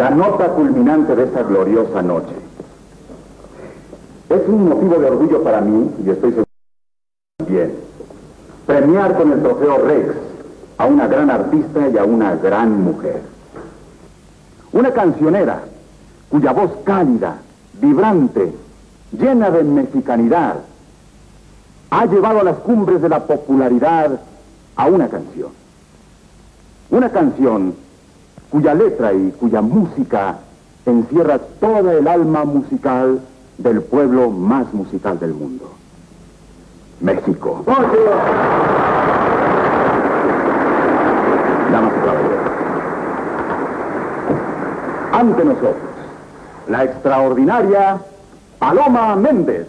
La nota culminante de esta gloriosa noche. Es un motivo de orgullo para mí, y estoy seguro bien, premiar con el trofeo Rex a una gran artista y a una gran mujer. Una cancionera cuya voz cálida, vibrante, llena de mexicanidad, ha llevado a las cumbres de la popularidad a una canción. Una canción cuya letra y cuya música encierra toda el alma musical del pueblo más musical del mundo. México. Damas y caballeros, ante nosotros, la extraordinaria Paloma Méndez.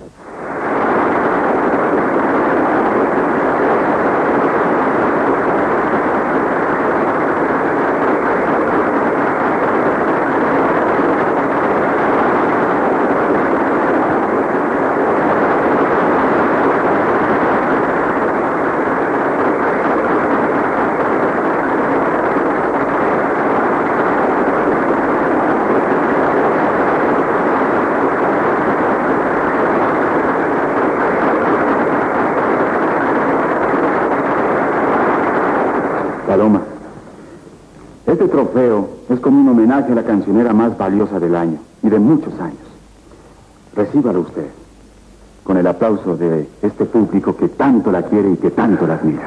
Paloma, este trofeo es como un homenaje a la cancionera más valiosa del año y de muchos años. Recíbalo usted con el aplauso de este público que tanto la quiere y que tanto la admira.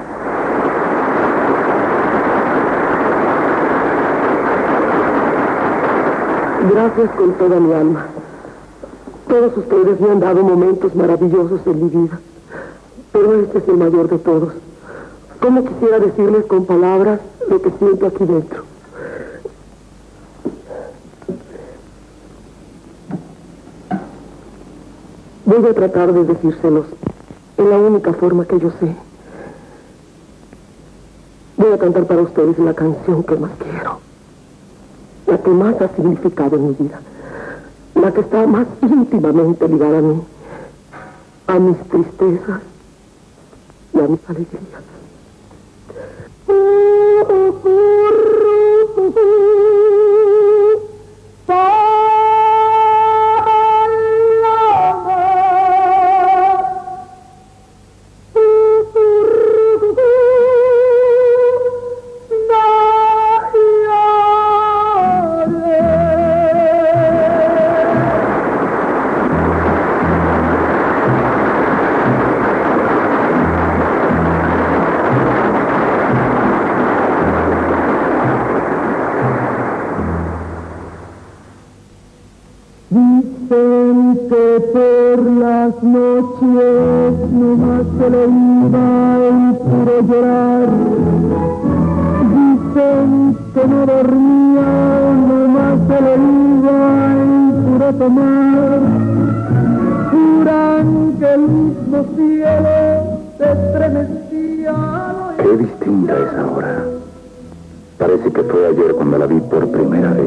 Gracias con toda mi alma. Todos ustedes me han dado momentos maravillosos en mi vida, pero este es el mayor de todos. ¿Cómo quisiera decirles con palabras lo que siento aquí dentro? Voy a tratar de decírselos en la única forma que yo sé. Voy a cantar para ustedes la canción que más quiero, la que más ha significado en mi vida, la que está más íntimamente ligada a mí, a mis tristezas y a mis alegrías. Dicen que por las noches nomás se le iba el puro llorar. Dicen que no dormía, nomás se le iba el puro tomar. Juran que el mismo cielo se estremecía. Qué distinta es ahora. Parece que fue ayer cuando la vi por primera vez.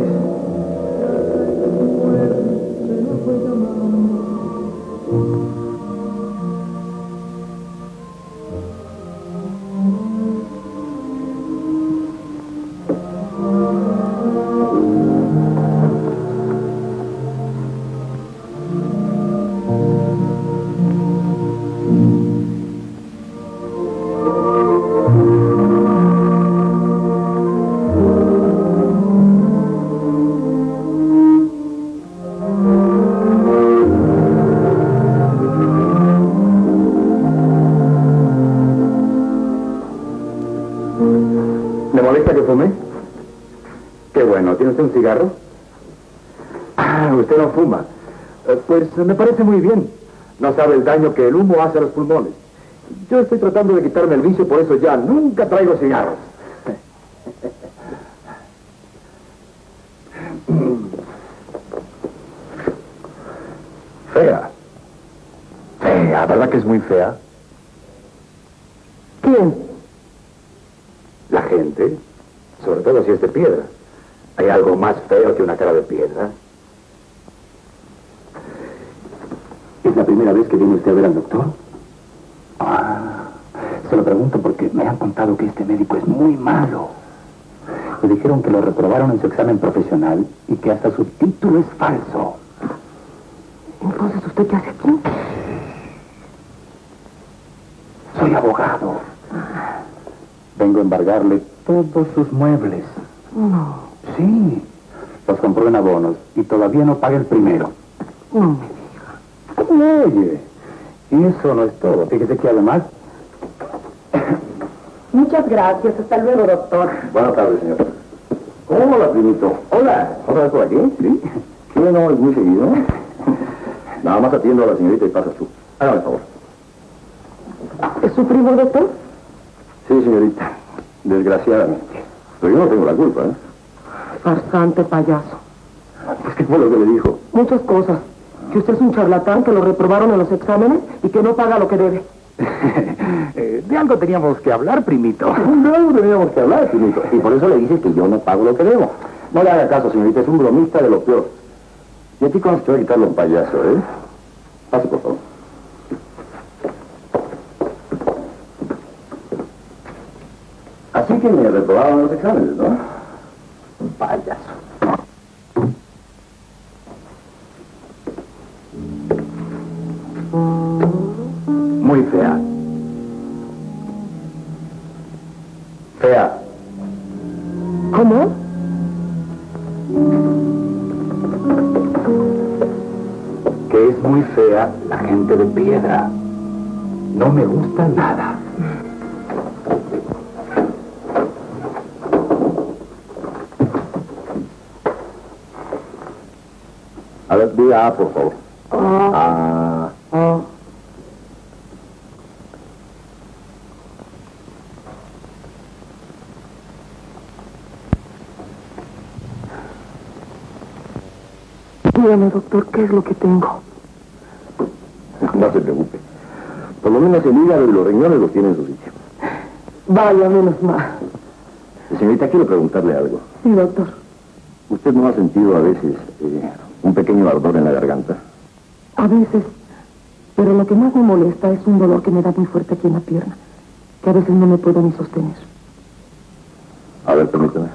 ¿Le molesta que fume? Qué bueno. ¿Tiene usted un cigarro? Ah, usted no fuma. Pues me parece muy bien. No sabe el daño que el humo hace a los pulmones. Yo estoy tratando de quitarme el vicio, por eso ya nunca traigo cigarros. Fea. Fea, ¿verdad que es muy fea? ¿Quién? La gente, sobre todo si es de piedra. ¿Hay algo más feo que una cara de piedra? ¿Es la primera vez que viene usted a ver al doctor? Se lo pregunto porque me han contado que este médico es muy malo. Me dijeron que lo reprobaron en su examen profesional y que hasta su título es falso. Entonces, ¿usted qué hace aquí? Soy abogado. Vengo a embargarle todos sus muebles. No. Sí, los compró en abonos y todavía no paga el primero. No me diga. Oye, y eso no es todo. Fíjese que además... Muchas gracias. Hasta luego, doctor. Buenas tardes, señor. Hola, primito. Hola. ¿Otra vez por aquí? Sí. ¿Qué no es muy seguido? Nada más atiendo a la señorita y pasas tú. Hágame el favor. ¿Es su primo, doctor? Sí, señorita. Desgraciadamente. Pero yo no tengo la culpa, ¿eh? Farsante payaso. Pues, ¿qué fue lo que le dijo? Muchas cosas. Que usted es un charlatán, que lo reprobaron en los exámenes y que no paga lo que debe. De algo teníamos que hablar, primito. De algo teníamos que hablar, primito. Y por eso le dije que yo no pago lo que debo. No le haga caso, señorita. Es un bromista de lo peor. Y a ti cómo se te va a quitarlo un payaso, ¿eh? Pase, por favor. Así que me reprobaron los exámenes, ¿no? Un payaso. Muy fea. Fea. ¿Cómo? Que es muy fea la gente de piedra. No me gusta nada. A ver, diga A, por favor. A. Dígame, doctor, ¿qué es lo que tengo? No se preocupe. Por lo menos el hígado y los riñones los tiene en su sitio. Vaya, menos mal. Señorita, quiero preguntarle algo. Sí, doctor. ¿Usted no ha sentido a veces un pequeño ardor en la garganta? A veces. Pero lo que más me molesta es un dolor que me da muy fuerte aquí en la pierna. Que a veces no me puedo ni sostener. A ver, permítame.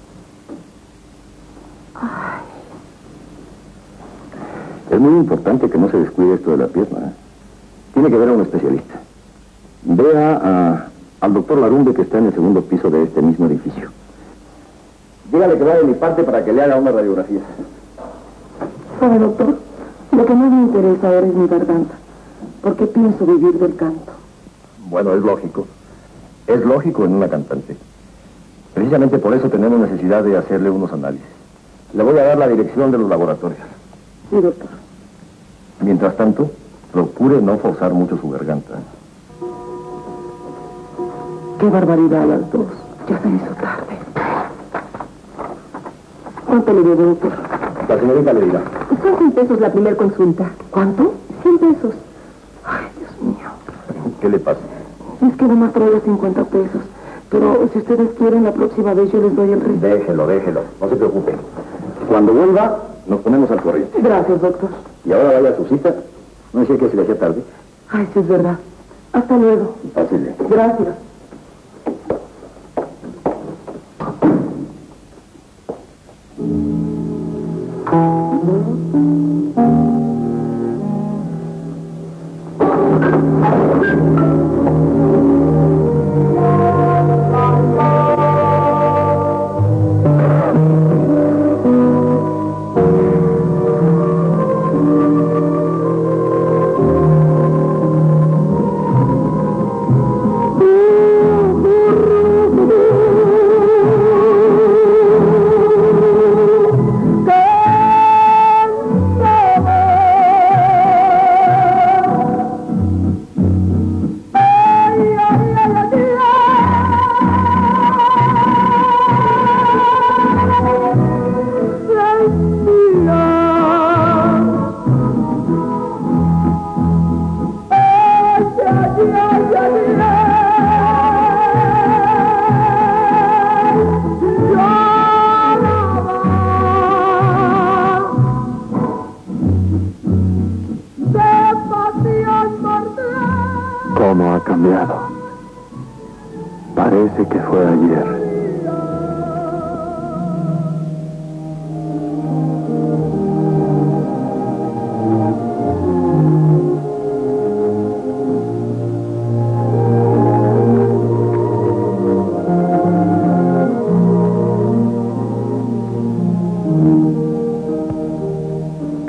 Es muy importante que no se descuide esto de la pierna, ¿eh? Tiene que ver a un especialista. Vea al doctor Larumbe, que está en el segundo piso de este mismo edificio. Dígale que va de mi parte para que le haga una radiografía. ¿Sabe, doctor? Lo que más me interesa ahora es mi garganta. Porque pienso vivir del canto. Bueno, es lógico. Es lógico en una cantante. Precisamente por eso tenemos necesidad de hacerle unos análisis. Le voy a dar la dirección de los laboratorios. Sí, doctor. Mientras tanto, procure no forzar mucho su garganta. Qué barbaridad a las 2. Ya se me hizo tarde. ¿Cuánto le debo, doctor? La señorita le dirá. Son 100 pesos la primera consulta. ¿Cuánto? 100 pesos. Ay, Dios mío. ¿Qué le pasa? Es que nomás traigo 50 pesos. Pero si ustedes quieren, la próxima vez yo les doy el resto. Déjelo. No se preocupe. Cuando vuelva, nos ponemos al corriente. Gracias, doctor. Y ahora vaya a su cita. No decía que se le hacía tarde. Ay, sí, es verdad. Hasta luego. Pásele. Gracias. ¿Cómo ha cambiado? Parece que fue ayer.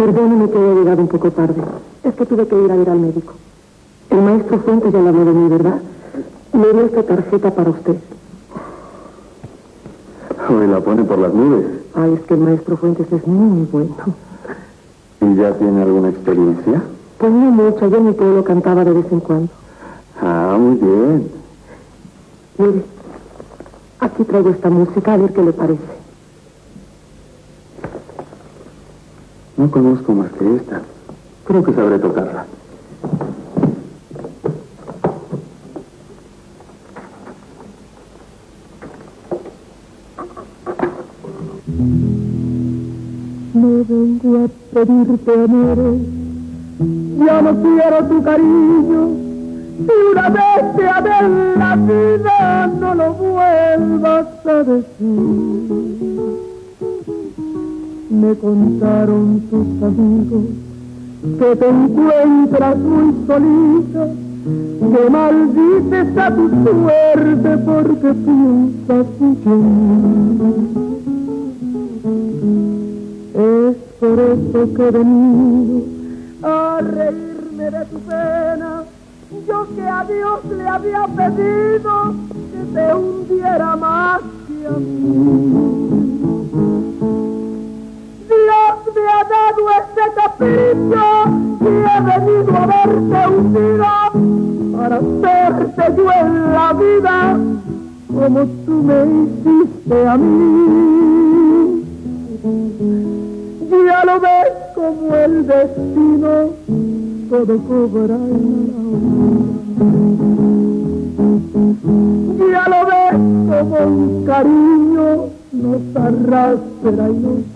Perdóneme que haya llegado un poco tarde. Es que tuve que ir a ver al médico. El maestro Fuentes ya le habló de mí, ¿verdad? Me dio esta tarjeta para usted. Hoy la pone por las nubes. Ay, es que el maestro Fuentes es muy bueno. ¿Y ya tiene alguna experiencia? Pues no mucha, yo en mi pueblo cantaba de vez en cuando. Ah, muy bien. Mire, aquí traigo esta música, a ver qué le parece. No conozco más que esta. Creo que sabré tocarla. No vengo a pedirte amores, ya no quiero tu cariño. Si una vez te amé en la vida, no lo vuelvas a decir. Me contaron tus amigos que te encuentras muy solita, que maldices a tu suerte porque piensas mucho en mí. Es por eso que he venido a reírme de tu pena. Yo que a Dios le había pedido que te hundiera más que a mí. Dios me ha dado este capricho y he venido a verte hundido para hacerte yo en la vida como tú me hiciste a mí. Ya lo ves como el destino todo cobra en la hora. Ya lo ves como un cariño nos arrastra y nos...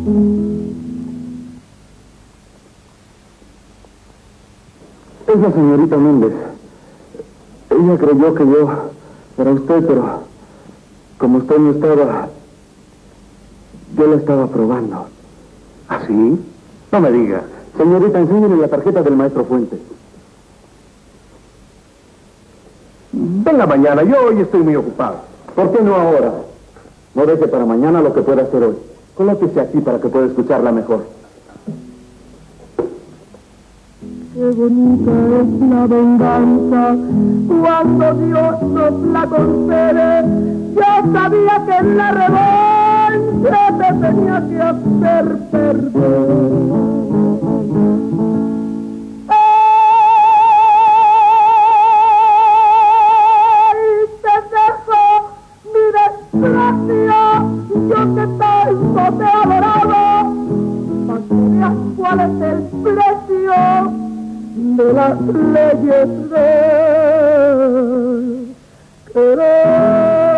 Es la señorita Méndez. Ella creyó que yo era usted, pero como usted no estaba, yo la estaba probando. ¿Ah, sí? No me diga. Señorita, enséñele la tarjeta del maestro Fuentes. Venga mañana, yo hoy estoy muy ocupado. ¿Por qué no ahora? No deje para mañana lo que pueda hacer hoy. Colóquese aquí para que pueda escucharla mejor. Qué bonita es la venganza cuando Dios nos la concede. Yo sabía que en la revancha te tenía que hacer perder. Yo que tanto te adoraba, para que veas cuál es el precio de las leyes de querer.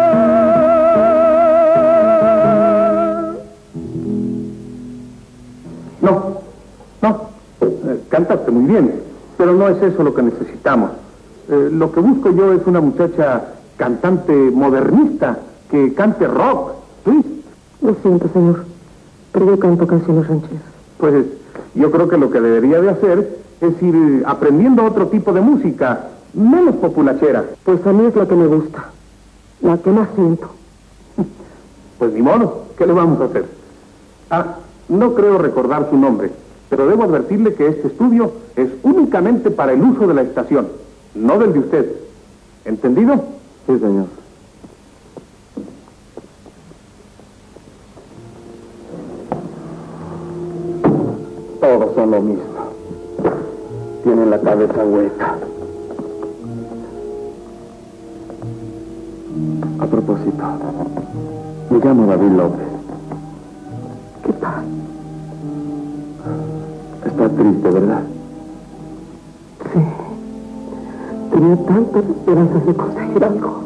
Cantaste muy bien, pero no es eso lo que necesitamos. Lo que busco yo es una muchacha cantante modernista que cante rock, ¿sí? Lo siento, señor, pero yo canto canciones rancheras. Pues yo creo que lo que debería de hacer es ir aprendiendo otro tipo de música, menos populachera. Pues a mí es la que me gusta, la que más siento. Pues ni modo, ¿qué le vamos a hacer? Ah, no creo recordar su nombre, pero debo advertirle que este estudio es únicamente para el uso de la estación, no del de usted. ¿Entendido? Sí, señor. Todos son lo mismo. Tienen la cabeza hueca. A propósito, me llamo David López. ¿Qué tal? Está triste, ¿verdad? Sí. Tenía tantas esperanzas de conseguir algo.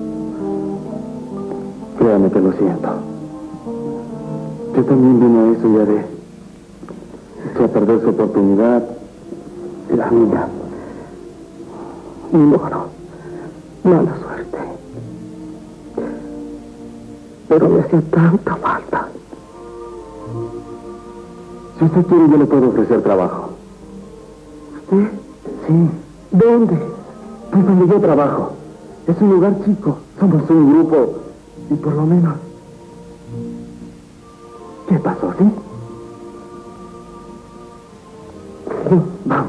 Créame que lo siento. Yo también vine a eso ya de... Echó a perder su oportunidad y la mía. Ni modo. Mala suerte. Pero me hacía tanta falta. Si usted quiere, yo le puedo ofrecer trabajo. ¿Usted? Sí. ¿Dónde? Pues donde yo trabajo. Es un lugar chico. Somos un grupo. Y por lo menos... ¿Qué pasó, sí? Sí, vamos.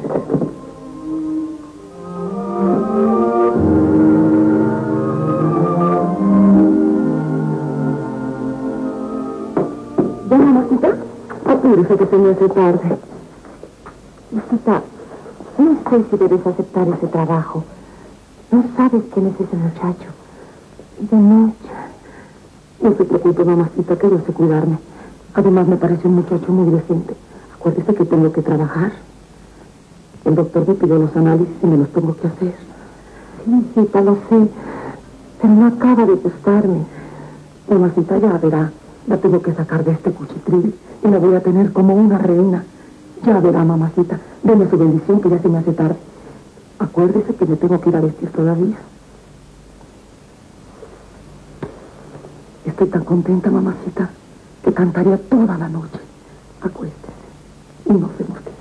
¿Ya, mamacita? Apúrese que se me hace tarde. Hijita, no sé si debes aceptar ese trabajo. No sabes quién es ese muchacho. De noche. No se preocupe, mamacita, que yo sé cuidarme. Además, me parece un muchacho muy decente. Acuérdese que tengo que trabajar. El doctor me pidió los análisis y me los tengo que hacer. Sí, hijita, lo sé. Pero no acaba de gustarme. Mamacita, ya verá. La tengo que sacar de este cuchitril y la voy a tener como una reina. Ya verá, mamacita. Deme su bendición que ya se me hace tarde. Acuérdese que me tengo que ir a vestir todavía. Estoy tan contenta, mamacita, que cantaría toda la noche. Acuérdese y no se mortifique.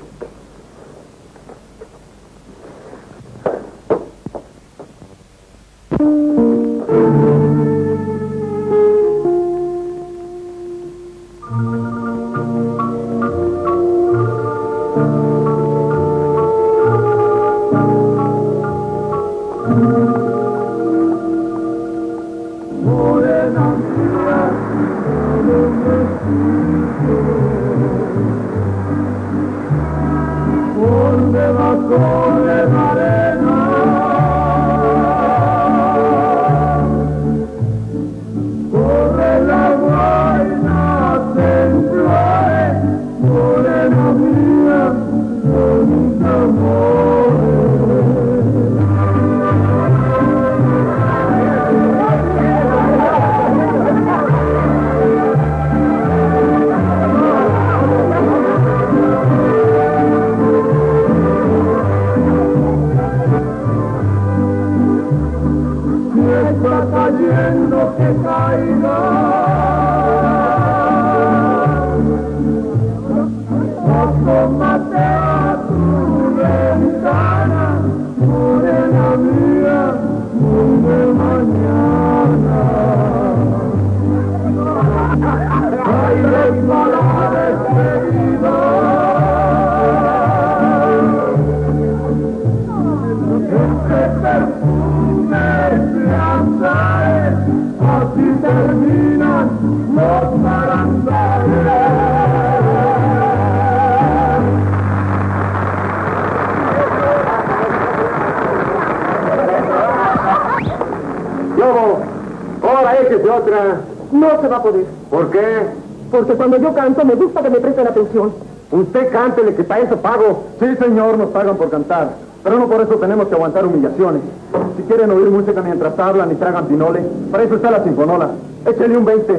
Otra. No se va a poder. ¿Por qué? Porque cuando yo canto me gusta que me presten atención. Usted cántele, que para eso pago. Sí, señor, nos pagan por cantar. Pero no por eso tenemos que aguantar humillaciones. Si quieren oír música mientras hablan y tragan pinole, para eso está la sinfonola. Échele un 20.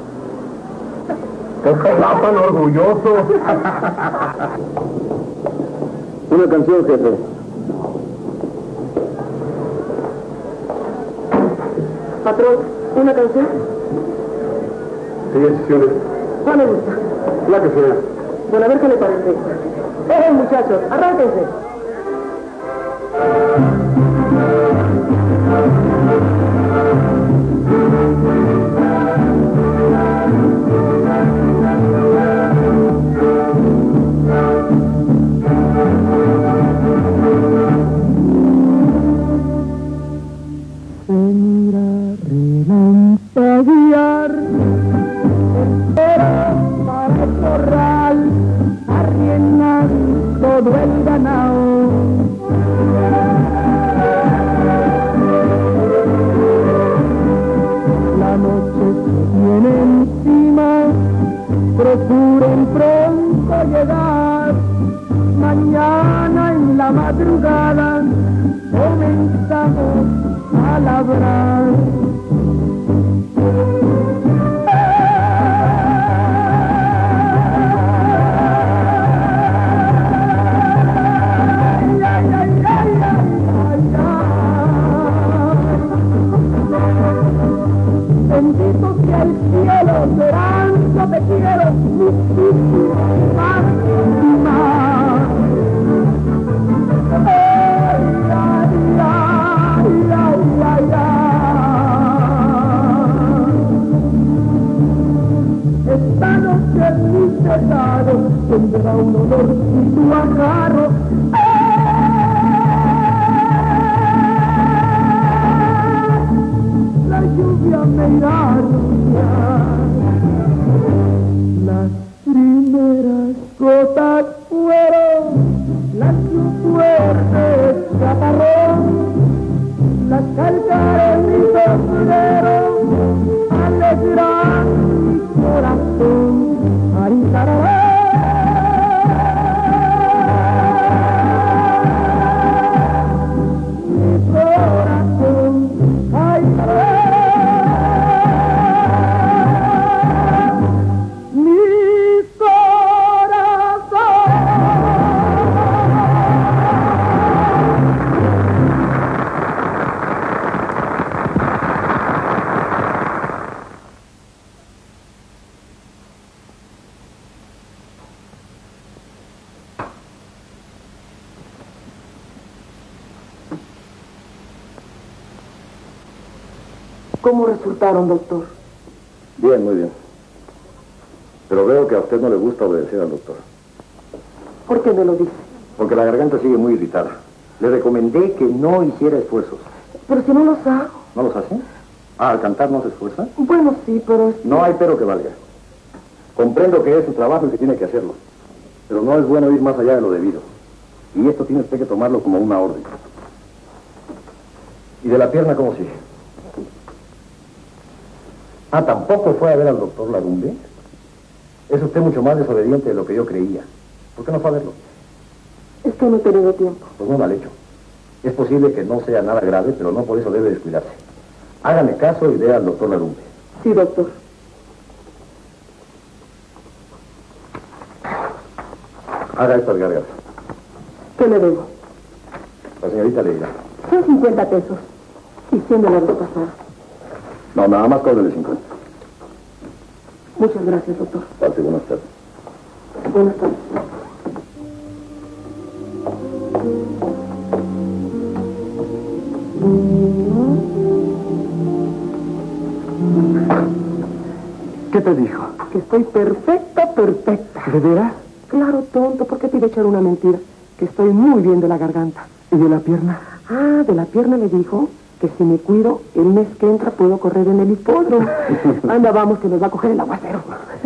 ¡Qué pelado tan orgulloso! Una canción, jefe. Patrón, ¿una canción? Sí, señores. ¿Cuál me gusta? La que sea. Bueno, a ver qué le parece. Muchachos, arránquense. Procuren pronto llegar, mañana en la madrugada comenzamos a labrar. Bendito sea el cielo, llorando te quiero muchísimo más y más. Ay, ay, ay, ay, ay, ay. lado tendrá un olorcito a jarro. La lluvia me irá a rociar, las primeras gotas fueron las de un fuerte chaparrón, las calcaré en mi sombrero, alegran mi corazón. Ay, tarará. Mi corazón, ay, tarará. Mi corazón. ¿Cómo resultaron, doctor? Bien, muy bien. Pero veo que a usted no le gusta obedecer al doctor. ¿Por qué me lo dice? Porque la garganta sigue muy irritada. Le recomendé que no hiciera esfuerzos. Pero si no los hago. ¿No los hace? Ah, ¿al cantar no se esfuerza? Bueno, sí, pero... No hay pero que valga. Comprendo que es su trabajo y que tiene que hacerlo. Pero no es bueno ir más allá de lo debido. Y esto tiene usted que tomarlo como una orden. ¿Y de la pierna cómo sigue? Ah, ¿tampoco fue a ver al doctor Larumbe? Es usted mucho más desobediente de lo que yo creía. ¿Por qué no fue a verlo? Es que no he tenido tiempo. Pues no mal hecho. Es posible que no sea nada grave, pero no por eso debe descuidarse. Hágame caso y vea al doctor Larumbe. Sí, doctor. Haga estas gargas. ¿Qué le debo? La señorita le dirá. Son 50 pesos. Y 100 de la vez pasada. No, nada más cóbrele 50. Muchas gracias, doctor. Pase, buenas tardes. Buenas tardes. ¿Qué te dijo? Que estoy perfecta, perfecta. ¿De veras? Claro, tonto, ¿por qué te iba a echar una mentira? Que estoy muy bien de la garganta. ¿Y de la pierna? Ah, de la pierna le dijo que si me cuido, el mes que entra puedo correr en el hipódromo. Anda, vamos, que nos va a coger el aguacero.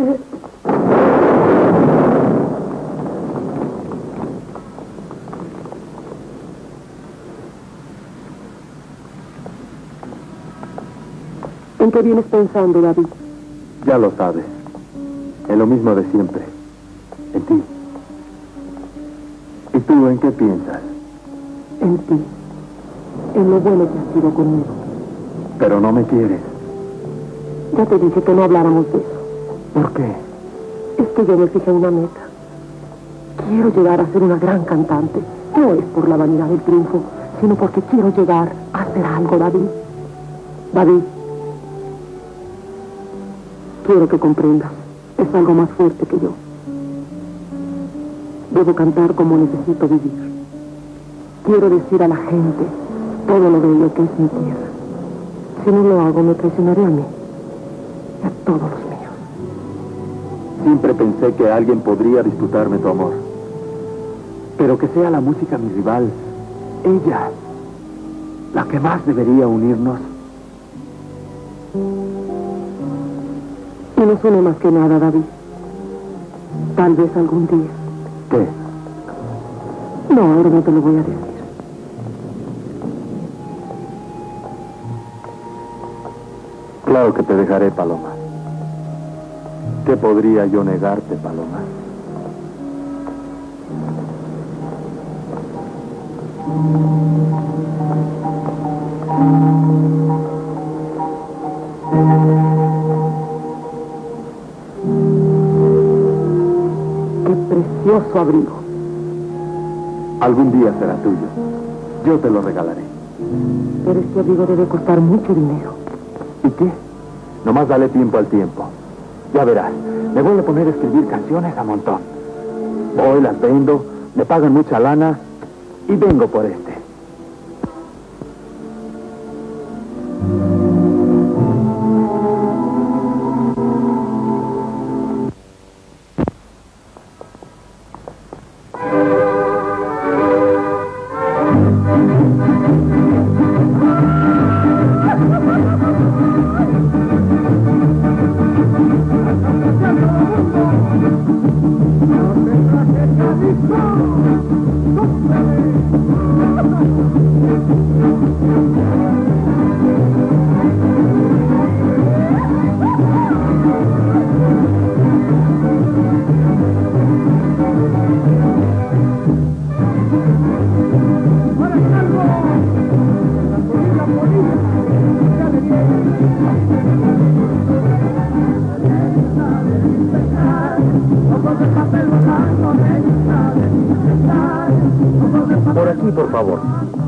¿En qué vienes pensando, David? Ya lo sabes. En lo mismo de siempre. En ti. ¿Y tú en qué piensas? En ti. En lo bueno que has sido conmigo. Pero no me quieres. Ya te dije que no habláramos de eso. ¿Por qué? Es que yo me fijé una meta. Quiero llegar a ser una gran cantante. No es por la vanidad del triunfo, sino porque quiero llegar a hacer algo, David. David, quiero que comprendas. Es algo más fuerte que yo. Debo cantar como necesito vivir. Quiero decir a la gente todo lo bello que es mi tierra. Si no lo hago, me traicionaré a mí y a todos los míos. Siempre pensé que alguien podría disputarme tu amor. Pero que sea la música mi rival. Ella. La que más debería unirnos. Y no suene más que nada, David. Tal vez algún día. ¿Qué? No, ahora no te lo voy a decir. Claro que te dejaré, Paloma. ¿Qué podría yo negarte, Paloma? Qué precioso abrigo. Algún día será tuyo. Yo te lo regalaré. Pero este abrigo debe costar mucho dinero. ¿Y qué? Nomás dale tiempo al tiempo. Ya verás, me voy a poner a escribir canciones a montón. Voy, las vendo, me pagan mucha lana y vengo por este. Por aquí, por favor.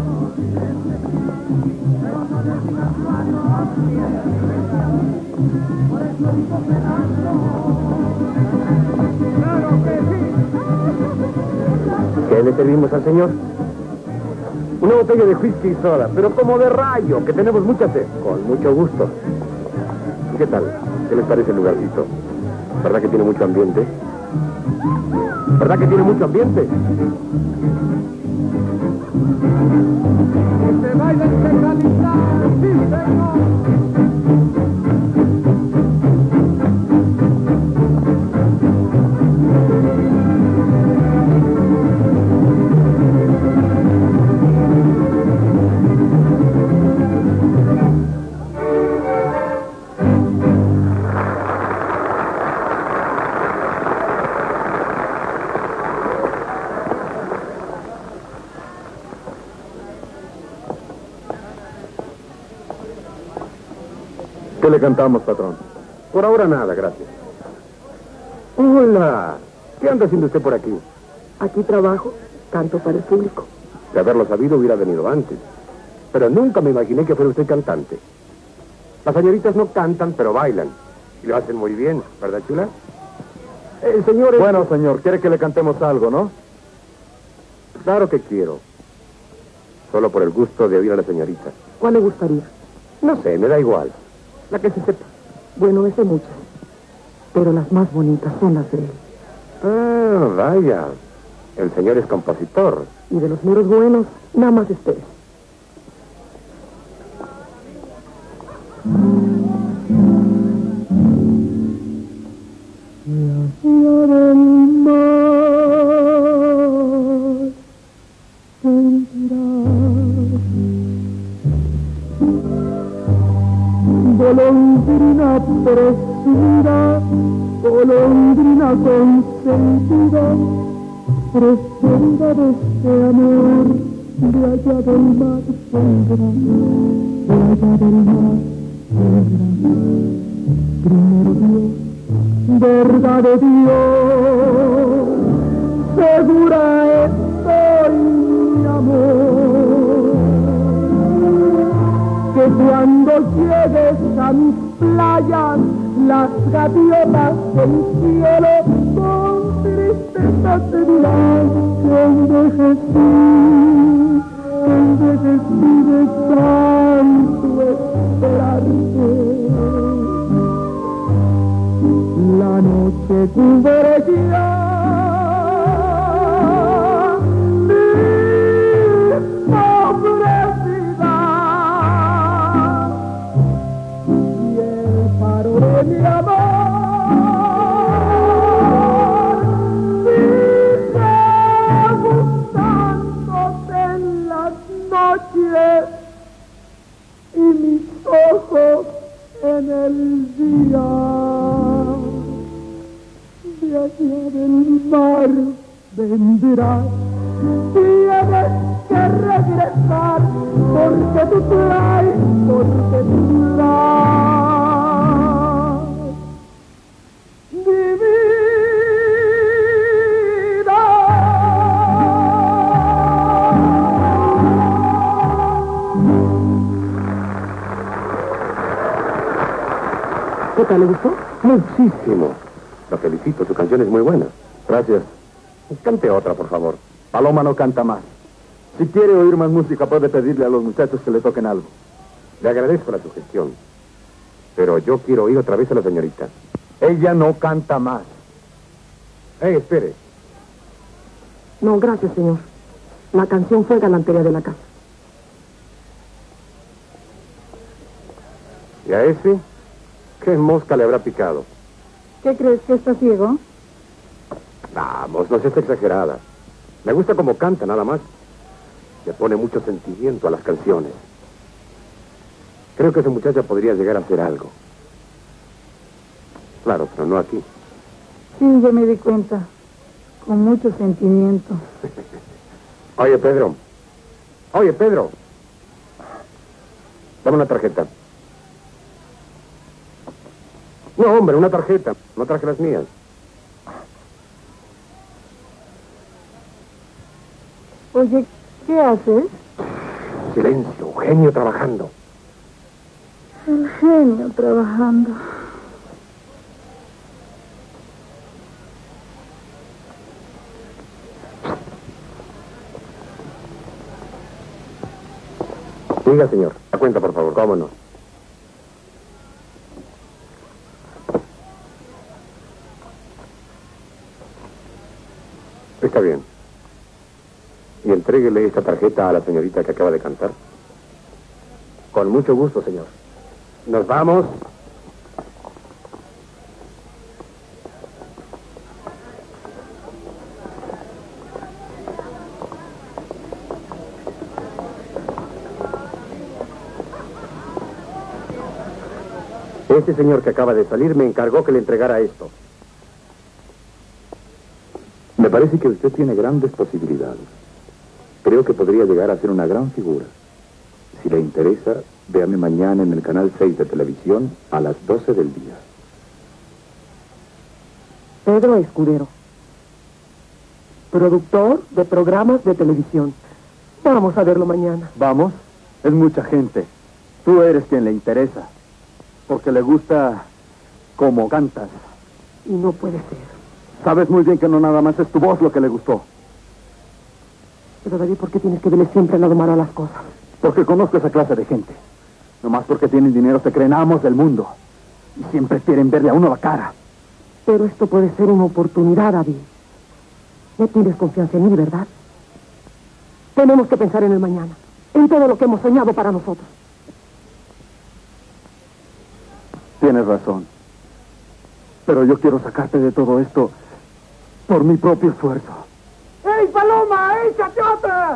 ¿Qué le servimos al señor? Una botella de whisky y soda, pero como de rayo, que tenemos mucha sed. Con mucho gusto. ¿Qué tal? ¿Qué les parece el lugarcito? ¿Verdad que tiene mucho ambiente? ¿Verdad que tiene mucho ambiente? Se baila integralidad, sí, señor. ¿Qué le cantamos, patrón? Por ahora nada, gracias. Hola. ¿Qué anda haciendo usted por aquí? Aquí trabajo, canto para el público. De haberlo sabido hubiera venido antes. Pero nunca me imaginé que fuera usted cantante. Las señoritas no cantan, pero bailan. Y lo hacen muy bien, ¿verdad, chula? El señor es... Bueno, señor, quiere que le cantemos algo, ¿no? Claro que quiero. Solo por el gusto de oír a la señorita. ¿Cuál le gustaría? No sé, me da igual. La que se sepa. Bueno, es de muchas. Pero las más bonitas son las de él. Ah, vaya. El señor es compositor. Y de los meros buenos, nada más espere. Golondrina presumida, golondrina consentida, preferida de este amor, de allá del mar vendrá, de allá del mar vendrá. Primero Dios, verdad de Dios, segura estoy, mi amor, que cuando llegues a mis playas, las gaviotas del cielo con tristeza te dirán que envejecí de tanto esperarte. La noche cubre ya mi pobre vida y el faro de mi amor sigue gustándote en las noches y mis ojos en el día. De allá del mar vendrás, tienes que regresar, porque tú traes mi vida. ¿Qué tal, le gustó? Muchísimo. Lo felicito, su canción es muy buena. Gracias. Cante otra, por favor. Paloma no canta más. Si quiere oír más música, puede pedirle a los muchachos que le toquen algo. Le agradezco la sugestión. Pero yo quiero oír otra vez a la señorita. Ella no canta más. Espere. No, gracias, señor. La canción fue galantería de la casa. ¿Y a ese? ¿Qué mosca le habrá picado? ¿Qué crees, que está ciego? Vamos, no seas exagerada. Me gusta cómo canta, nada más. Le pone mucho sentimiento a las canciones. Creo que esa muchacha podría llegar a hacer algo. Claro, pero no aquí. Sí, ya me di cuenta. Con mucho sentimiento. Oye, Pedro. Oye, Pedro. Dame una tarjeta. No, hombre, una tarjeta. No traje las mías. Oye, ¿qué haces? Silencio, genio trabajando. El genio trabajando. Diga, señor. La cuenta, por favor. ¿Cómo no? Está bien. Y entréguele esta tarjeta a la señorita que acaba de cantar. Con mucho gusto, señor. Nos vamos. Este señor que acaba de salir me encargó que le entregara esto. Me parece que usted tiene grandes posibilidades. Creo que podría llegar a ser una gran figura. Si le interesa, véame mañana en el canal 6 de televisión a las 12 del día. Pedro Escudero, productor de programas de televisión. Vamos a verlo mañana. Vamos, es mucha gente. Tú eres quien le interesa. Porque le gusta cómo cantas. Y no puede ser. Sabes muy bien que no nada más es tu voz lo que le gustó. Pero David, ¿por qué tienes que verle siempre el lado malo a las cosas? Porque conozco esa clase de gente. Nomás porque tienen dinero se creen amos del mundo. Y siempre quieren verle a uno la cara. Pero esto puede ser una oportunidad, David. No tienes confianza en mí, ¿verdad? Tenemos que pensar en el mañana. En todo lo que hemos soñado para nosotros. Tienes razón. Pero yo quiero sacarte de todo esto por mi propio esfuerzo. ¡Ey, Paloma! ¡Échate otra!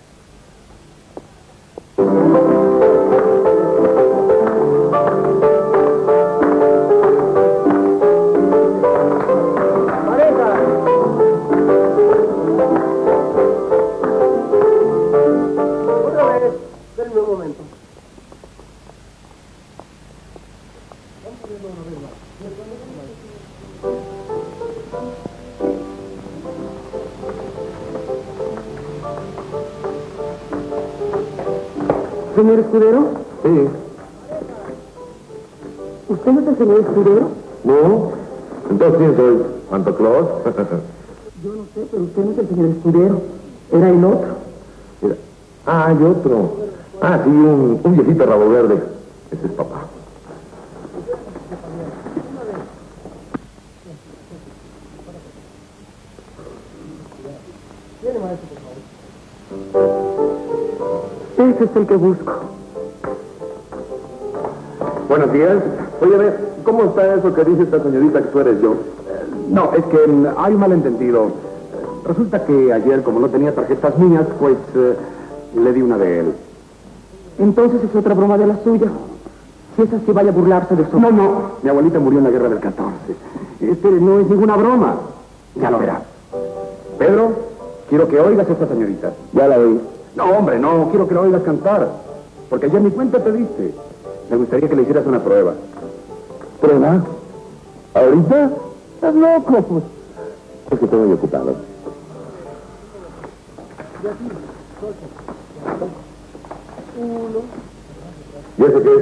Otra vez. Denme un momento. ¿Señor Escudero? Sí. ¿Usted no es el señor Escudero? ¿No? Entonces, ¿quién soy? ¿Santa Claus? Yo no sé, pero usted no es el señor Escudero. Era el otro. Mira. Ah, hay otro. Ah, sí, un viejito rabo verde. Ese es papá. Ese es el que busco. Buenos días. Óyeme, ¿cómo está eso que dice esta señorita que tú eres yo? No, es que hay un malentendido. Resulta que ayer, como no tenía tarjetas mías, pues le di una de él. Entonces es otra broma de la suya. Si es así, vaya a burlarse de eso. No. Mi abuelita murió en la guerra del 14. No es ninguna broma. Ya lo verás. Pedro, quiero que oigas a esta señorita. Ya la oí. No, hombre, no. Quiero que la oigas cantar. Porque ayer ni cuenta te diste. Me gustaría que le hicieras una prueba. ¿Prueba? ¿Ahorita? ¿Estás loco? Es que estoy muy ocupado. ¿Y eso qué es?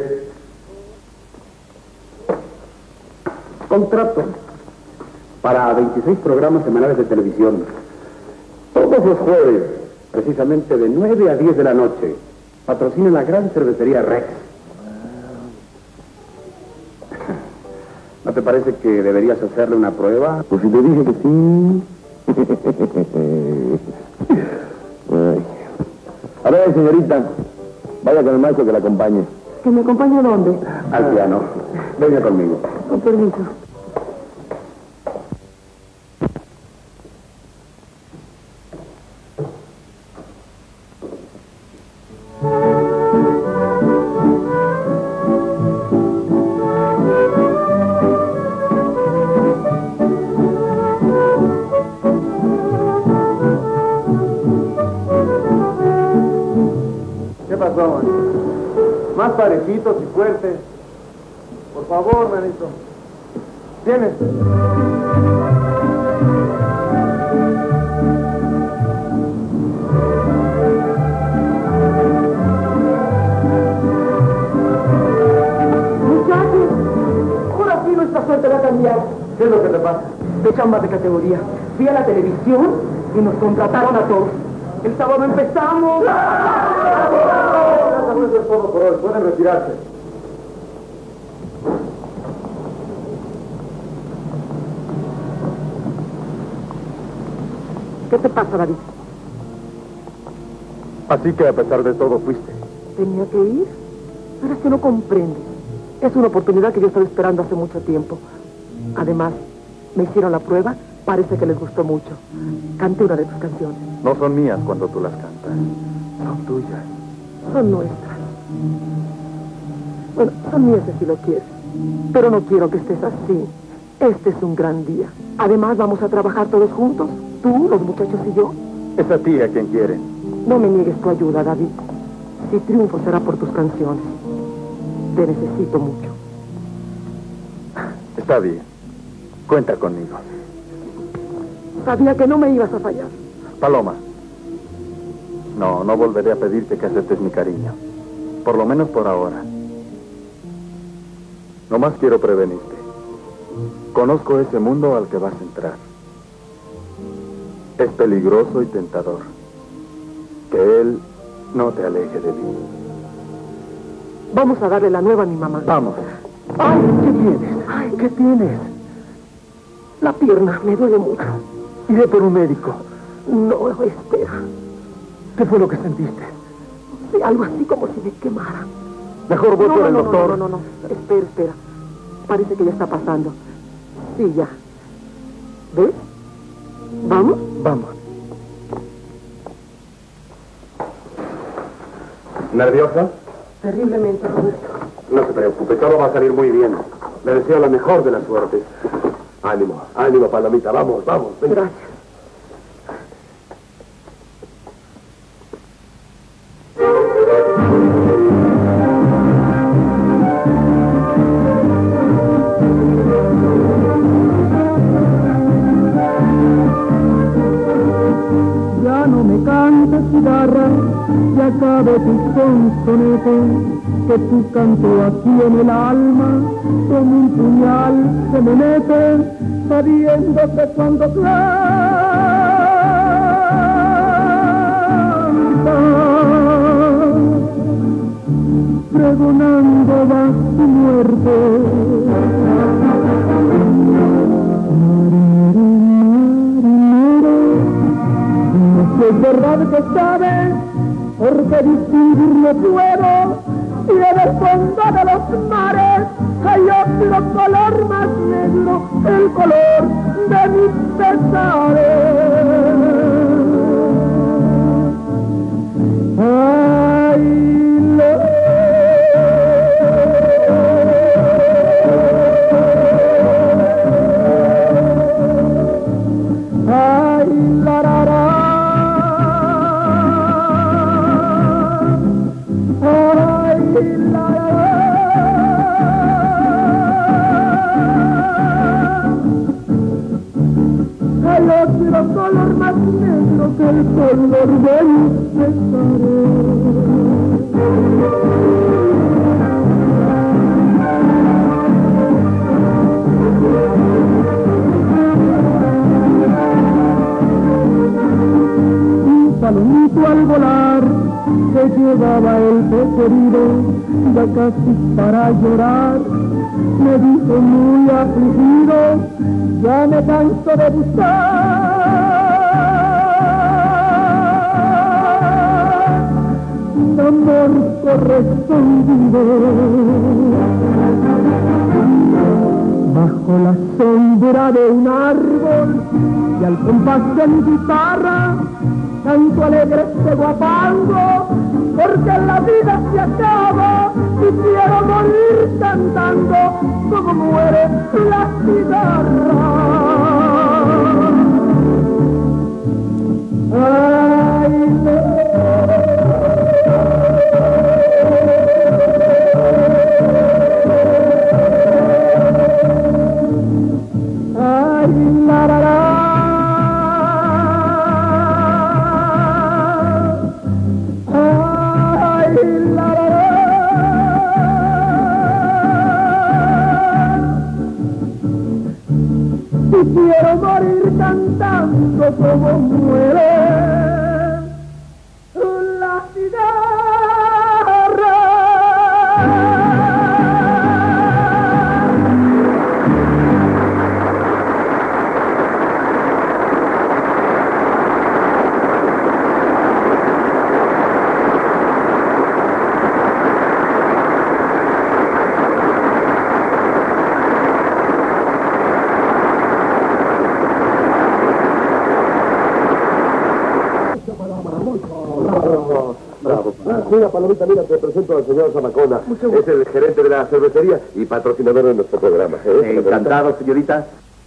Contrato para 26 programas semanales de televisión. Todos los jueves, precisamente de 9 a 10 de la noche, patrocina la gran cervecería Rex. ¿No te parece que deberías hacerle una prueba? Pues si te dije que sí. Ay. A ver, señorita, vaya con el maestro que la acompañe. ¿Que me acompañe a dónde? Al piano. Venga conmigo. Con permiso. pasó, manito? Más parejitos y fuertes. Por favor, manito. ¿Tienes? Muchachos, ahora sí nuestra suerte va a cambiar. ¿Qué es lo que te pasa? De chambas de categoría. Fui a la televisión y nos contrataron a todos. El sábado empezamos. Eso es todo por hoy. Pueden retirarse. ¿Qué te pasa, David? Así que a pesar de todo fuiste. ¿Tenía que ir? Pero es que no comprendes. Es una oportunidad que yo estaba esperando hace mucho tiempo. Además, me hicieron la prueba. Parece que les gustó mucho. Canté una de tus canciones. No son mías cuando tú las cantas. Son tuyas. Son nuestras. Bueno, son mías si lo quieres. Pero no quiero que estés así. Este es un gran día. Además, vamos a trabajar todos juntos. Tú, los muchachos y yo. Es a ti a quien quieren. No me niegues tu ayuda, David. Si triunfo será por tus canciones. Te necesito mucho. Está bien. Cuenta conmigo. Sabía que no me ibas a fallar. Paloma. No volveré a pedirte que aceptes mi cariño. Por lo menos por ahora. Nomás quiero prevenirte. Conozco ese mundo al que vas a entrar. Es peligroso y tentador. Que él no te aleje de mí. Vamos a darle la nueva a mi mamá. Vamos. ¡Ay, qué tienes! ¡Ay, qué tienes! La pierna me duele mucho. Iré por un médico. No, espera. ¿Qué fue lo que sentiste? Sí, algo así como si me quemara. Mejor voy por el doctor. No. Espera. Parece que ya está pasando. Sí, ya. ¿Ves? ¿Vamos? Vamos. ¿Nerviosa? Terriblemente, Roberto. No se preocupe, todo va a salir muy bien. Le deseo la mejor de las suertes. Ánimo, Palomita, vamos, venga. Gracias. Ya no me cantes, cigarra, ya acabe tu sonsonete, que tu canto aquí en el alma, como un puñal se me mete, sabiendo que cuando cantas, pregonando va tu muerte. Es verdad que sabes, porque distinguir no puedo, y en el fondo de los mares hay otro color más negro, el color de mis pesares. Color más negro que el color de mis pesares. Un palomito al volar se llevaba el pecho herido, ya casi para llorar, me dijo muy afligido, ya me canso de buscar un amor correspondido. Bajo la sombra de un árbol y al compás de mi guitarra, canto alegre este guapango, porque la vida se acaba y quiero morir cantando como muere la cigarra. Ay, no. como muere la cigarra. Mira, Palomita, mira, te presento al señor Zamacona. Es el gerente de la cervecería y patrocinador de nuestro programa. Encantado, señorita.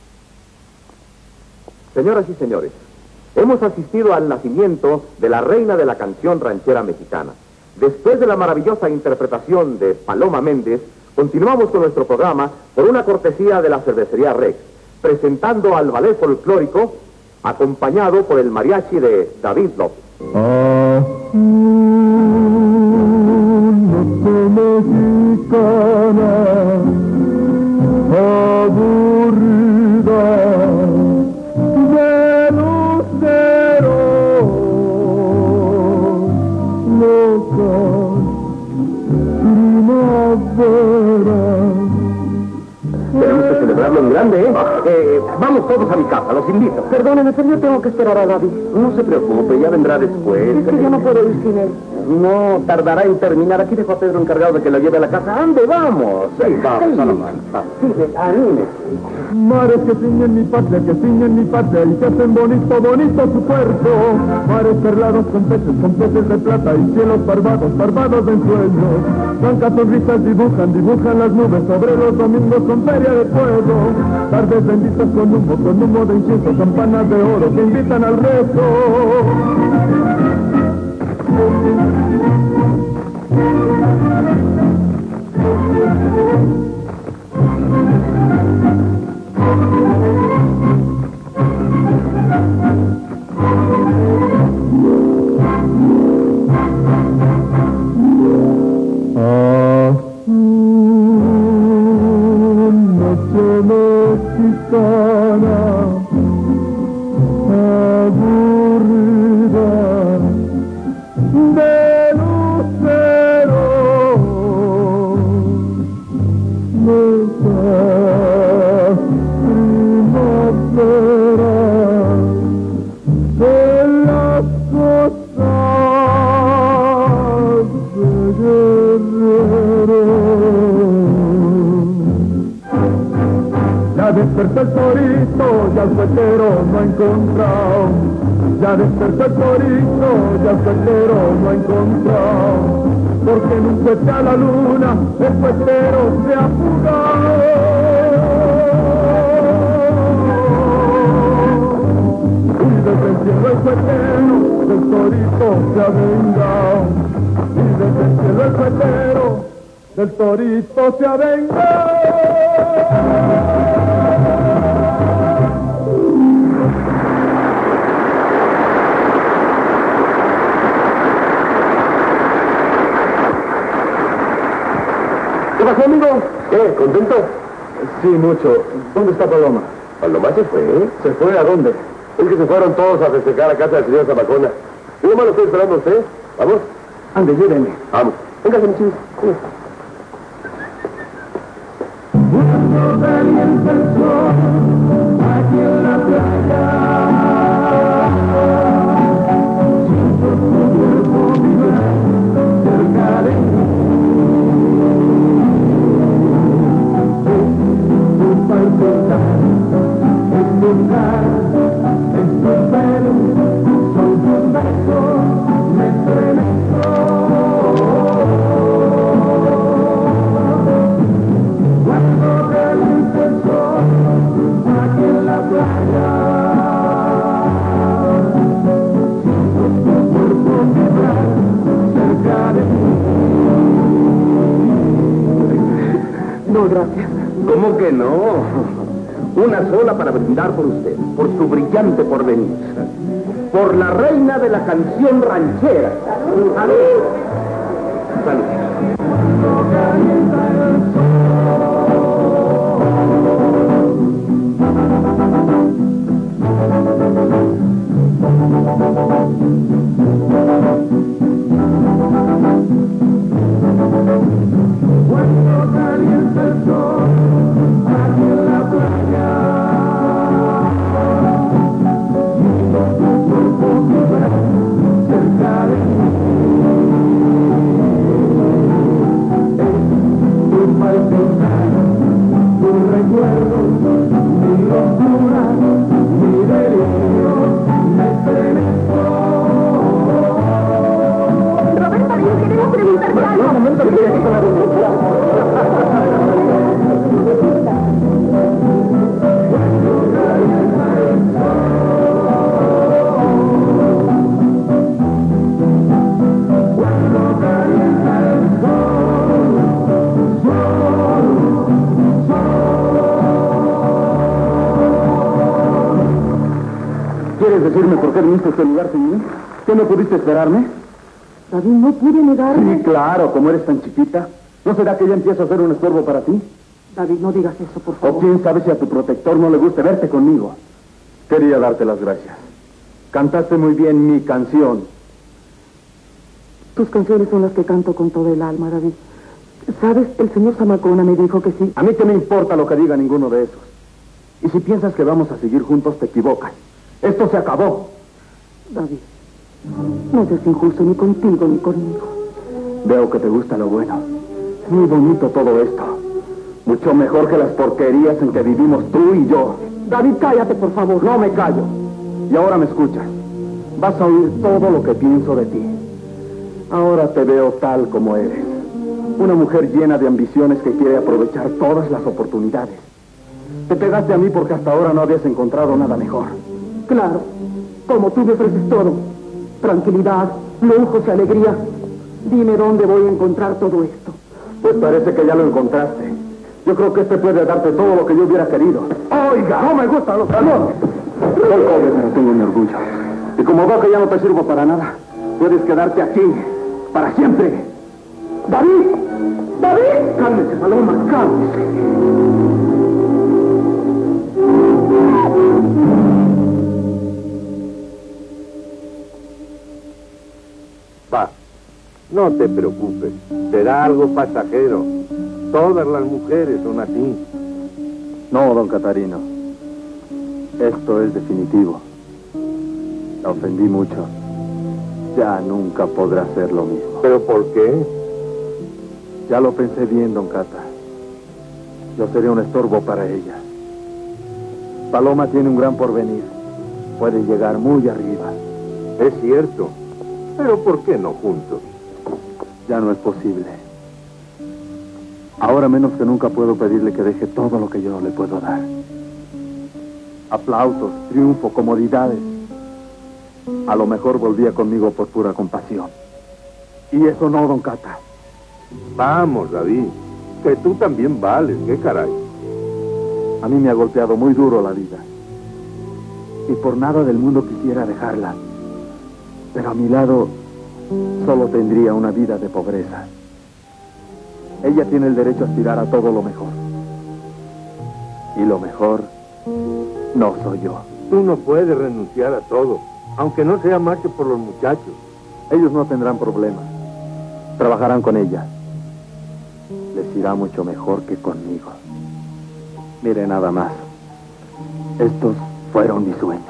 Señoras y señores, hemos asistido al nacimiento de la reina de la canción ranchera mexicana. Después de la maravillosa interpretación de Paloma Méndez, continuamos con nuestro programa por una cortesía de la cervecería Rex, presentando al ballet folclórico, acompañado por el mariachi de David López. Mexicana, aburrida de luceros, loca, primavera. Tenemos que celebrarlo en grande, ¿eh? Vamos todos a mi casa, los invito. Perdóneme, pero yo tengo que esperar a David. No se preocupe, ya vendrá después. Es que yo no puedo ir sin él. No tardará en terminar. Aquí dejo a Pedro encargado de que lo lleve a la casa. ¡Ande, vamos! Sí, vamos, Salomón. Sí, anímese. Mares que ciñen mi patria, que ciñen mi patria y que hacen bonito, bonito su puerto. Mares perlados con peces de plata y cielos barbados, barbados de ensueños. Blancas sonrisas dibujan, dibujan las nubes sobre los domingos con feria de fuego. Tardes benditas con humo de incienso, campanas de oro que invitan al rezo. Despertó el torito y al suetero no ha encontrado. Ya despertó el torito y al suetero no ha encontrado. Porque en un cohete a la luna el suetero se ha fugado. Y desde el cielo el suetero del torito se ha vengado. Y desde el cielo el suetero del torito se ha vengado. ¿Qué pasó, amigo? ¿Qué? ¿Contento? Sí, mucho. ¿Dónde está Paloma? Paloma se fue, ¿eh? ¿Se fue a dónde? Es que se fueron todos a festejar a casa del señor Zamacona. Yo nomás lo estoy esperando a usted. ¿Vamos? Ande, llévenme. Vamos. Véngase, mi chico. Aquí en la playa, siento tu cuerpo vibrar cerca de mí. Es tocar, es tu pelo, son tus besos, me estremezco. Cuando calienta el sol, aquí en la playa, siento tu cuerpo vibrar cerca de mí. No, gracias. ¿Cómo que no? Una sola para brindar por usted, por su brillante porvenir. Por la reina de la canción ranchera. ¡Salud! ¡Salud! Cuando calienta el sol aquí en la playa, siento tu cuerpo vibrar cerca de mí. Es tu palpitar, tu recuerdo, mi locura, mi delirio, me estremezco. Roberto, yo quería preguntarte algo. Un momento, que estoy aquí con la ¿Quieres decirme por qué viniste a este lugar sin mí? ¿Qué no pudiste esperarme? David, no pude negarme. Sí, claro, como eres tan chiquita. ¿No será que ya empiezo a ser un estorbo para ti? David, no digas eso, por O favor. quién sabe si a tu protector no le guste verte conmigo. Quería darte las gracias. Cantaste muy bien mi canción. Tus canciones son las que canto con todo el alma, David. ¿Sabes? El señor Zamacona me dijo que sí. A mí qué me importa lo que diga ninguno de esos. Y si piensas que vamos a seguir juntos, te equivocas. Esto se acabó. David, no seas injusto ni contigo ni conmigo. Veo que te gusta lo bueno. Es muy bonito todo esto. Mucho mejor que las porquerías en que vivimos tú y yo. David, cállate, por favor. No me callo. Y ahora me escuchas. Vas a oír todo lo que pienso de ti. Ahora te veo tal como eres. Una mujer llena de ambiciones que quiere aprovechar todas las oportunidades. Te pegaste a mí porque hasta ahora no habías encontrado nada mejor. Claro, como tú me ofreces todo. Tranquilidad, lujos y alegría. Dime dónde voy a encontrar todo esto. Pues parece que ya lo encontraste. Yo creo que este puede darte todo lo que yo hubiera querido. ¡Oiga! ¡No me gustan los salones! Soy pobre, pero tengo mi orgullo. Y como veo que ya no te sirvo para nada, puedes quedarte aquí para siempre. ¡David! ¡David! ¡Cálmese, Paloma! ¡Cálmese! Va, no te preocupes, será algo pasajero. Todas las mujeres son así. No, don Catarino. Esto es definitivo. La ofendí mucho. Ya nunca podrá ser lo mismo. ¿Pero por qué? Ya lo pensé bien, don Cata. Yo seré un estorbo para ella. Paloma tiene un gran porvenir. Puede llegar muy arriba. Es cierto, pero ¿por qué no juntos? Ya no es posible. Ahora menos que nunca puedo pedirle que deje todo lo que yo no le puedo dar. Aplausos, triunfo, comodidades. A lo mejor volvía conmigo por pura compasión. Y eso no, don Cata. Vamos, David, que tú también vales, qué caray. A mí me ha golpeado muy duro la vida. Y por nada del mundo quisiera dejarla. Pero a mi lado solo tendría una vida de pobreza. Ella tiene el derecho a aspirar a todo lo mejor. Y lo mejor no soy yo. Tú no puedes renunciar a todo, aunque no sea más que por los muchachos. Ellos no tendrán problemas. Trabajarán con ella. Les irá mucho mejor que conmigo. Mire nada más. Estos fueron mis sueños.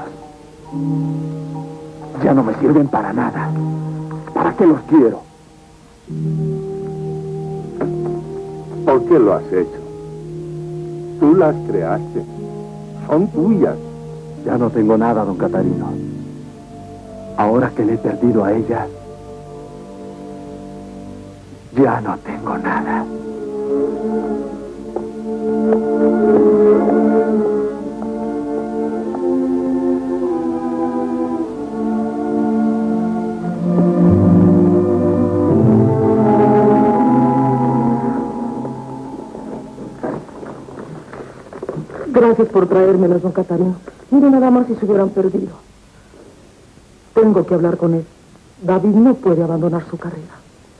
Ya no me sirven para nada. ¿Para qué los quiero? ¿Por qué lo has hecho? Tú las creaste. Son tuyas. Ya no tengo nada, don Catarino. Ahora que le he perdido a ella, ya no tengo nada. Gracias por traérmelas, don Catarino. Mire nada más si se hubieran perdido. Tengo que hablar con él. David no puede abandonar su carrera.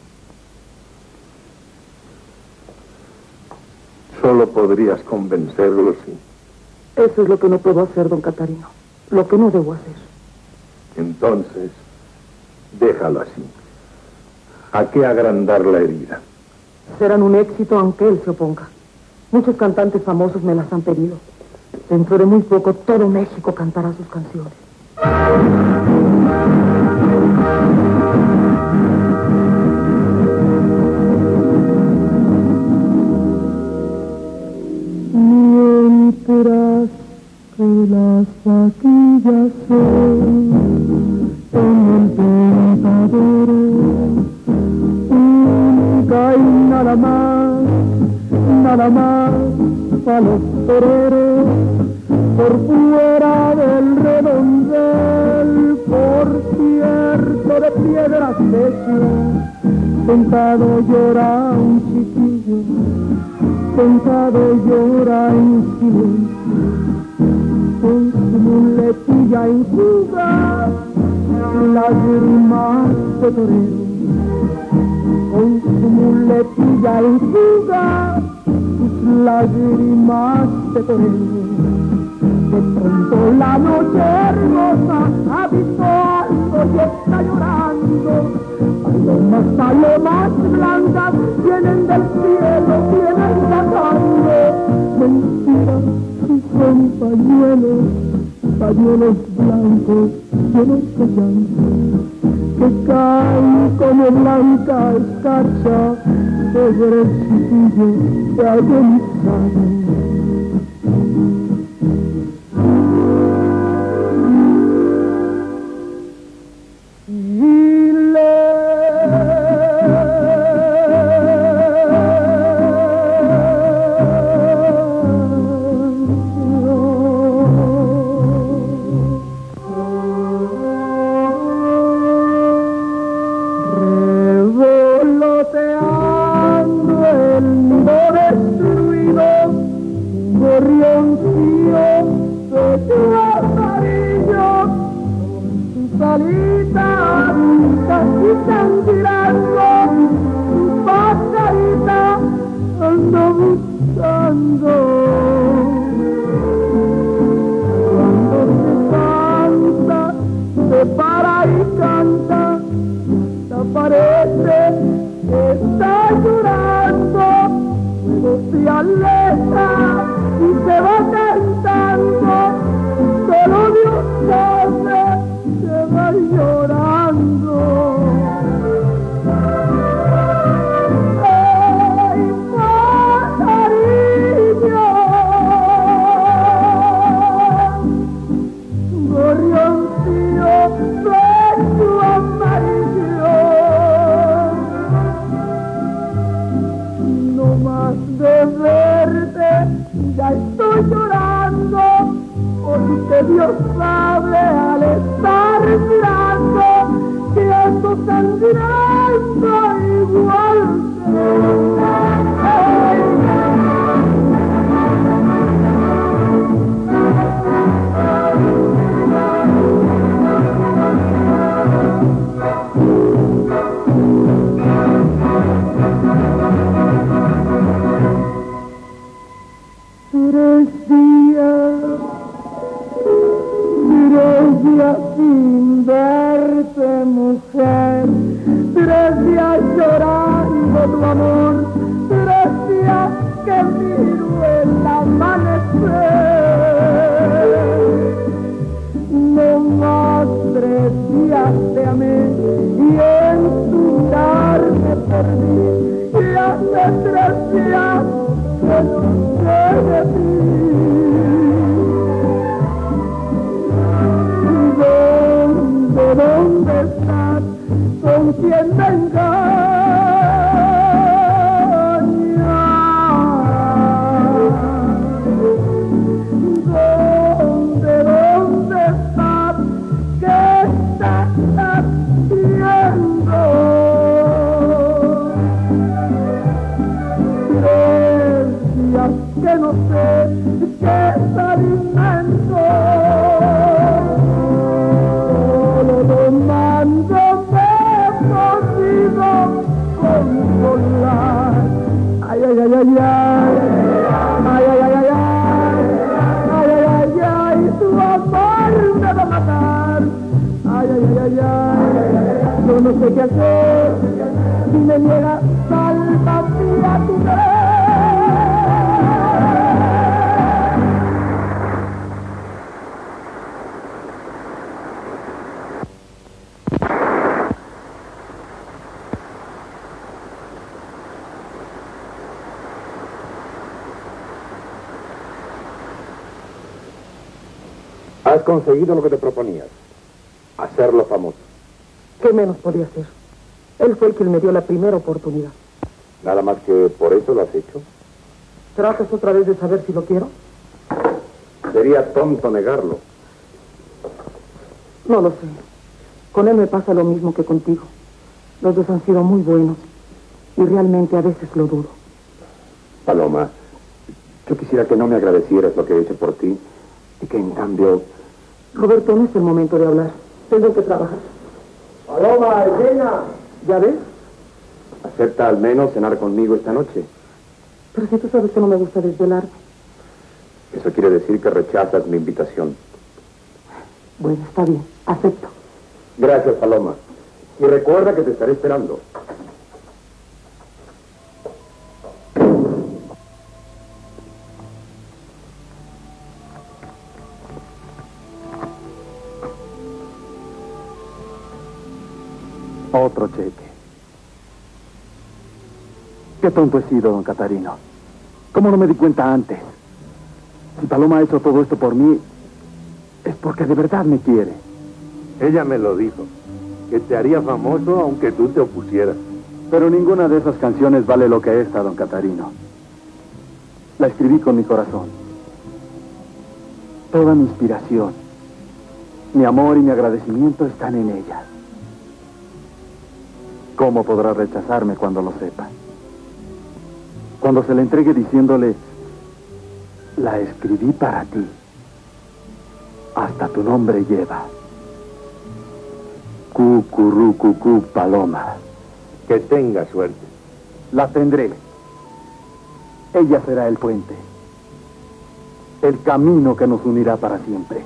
Solo podrías convencerlo, sí. Eso es lo que no puedo hacer, don Catarino. Lo que no debo hacer. Entonces, déjalo así. ¿A qué agrandar la herida? Serán un éxito aunque él se oponga. Muchos cantantes famosos me las han pedido. Dentro de muy poco todo México cantará sus canciones. Mientras que las vaquillas son el tentadero, única y nada más pa' los toreros, por fuera del redondel, por cierto de piedras hechas, sentado llora un chiquillo, sentado llora en silencio, con su muletilla enjuga lágrimas de torero, con su muletilla enjuga lágrimas de torero. De pronto la noche hermosa ha visto algo y está llorando. Palomas blancas vienen del cielo, vienen bajando. Mentiras, son pañuelos blancos llenos de llanto, que caen como blanca escarcha sobre el chiquillo de agonizado. Tomando me he podido ay, ay, yo no sé qué hacer, si me niega, sálvame a tu querer. Has conseguido lo que te proponías. Hacerlo famoso. ¿Qué menos podía hacer? Él fue el que me dio la primera oportunidad. Nada más que por eso lo has hecho. ¿Tratas otra vez de saber si lo quiero? Sería tonto negarlo. No lo sé. Con él me pasa lo mismo que contigo. Los dos han sido muy buenos. Y realmente a veces lo dudo. Paloma, yo quisiera que no me agradecieras lo que he hecho por ti y que en cambio... Roberto, no es el momento de hablar. Tengo que trabajar. Paloma, Elena. ¿Ya ves? Acepta al menos cenar conmigo esta noche. Pero si tú sabes que no me gusta desvelarme. Eso quiere decir que rechazas mi invitación. Bueno, está bien. Acepto. Gracias, Paloma. Y recuerda que te estaré esperando. Otro cheque. Qué tonto he sido, don Catarino. ¿Cómo no me di cuenta antes? Si Paloma hizo todo esto por mí, es porque de verdad me quiere. Ella me lo dijo, que te haría famoso aunque tú te opusieras. Pero ninguna de esas canciones vale lo que esta, don Catarino. La escribí con mi corazón. Toda mi inspiración, mi amor y mi agradecimiento están en ella. ¿Cómo podrá rechazarme cuando lo sepa? Cuando se la entregue diciéndole, la escribí para ti. Hasta tu nombre lleva. Cucurrucucú, Paloma. Que tenga suerte. La tendré. Ella será el puente. El camino que nos unirá para siempre.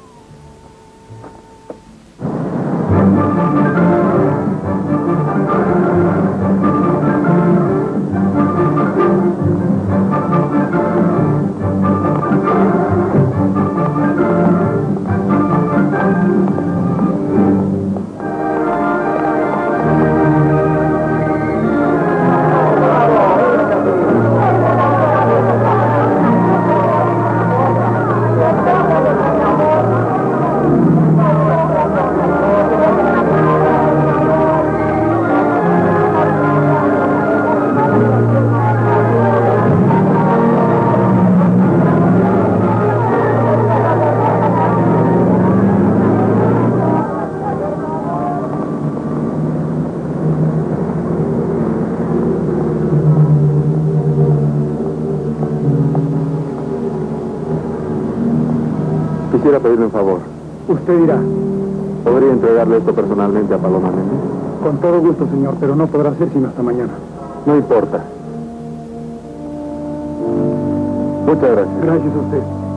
Quisiera pedirle un favor. Usted dirá. ¿Podría entregarle esto personalmente a Paloma Méndez? Con todo gusto, señor, pero no podrá ser sino hasta mañana. No importa. Muchas gracias. Gracias a usted.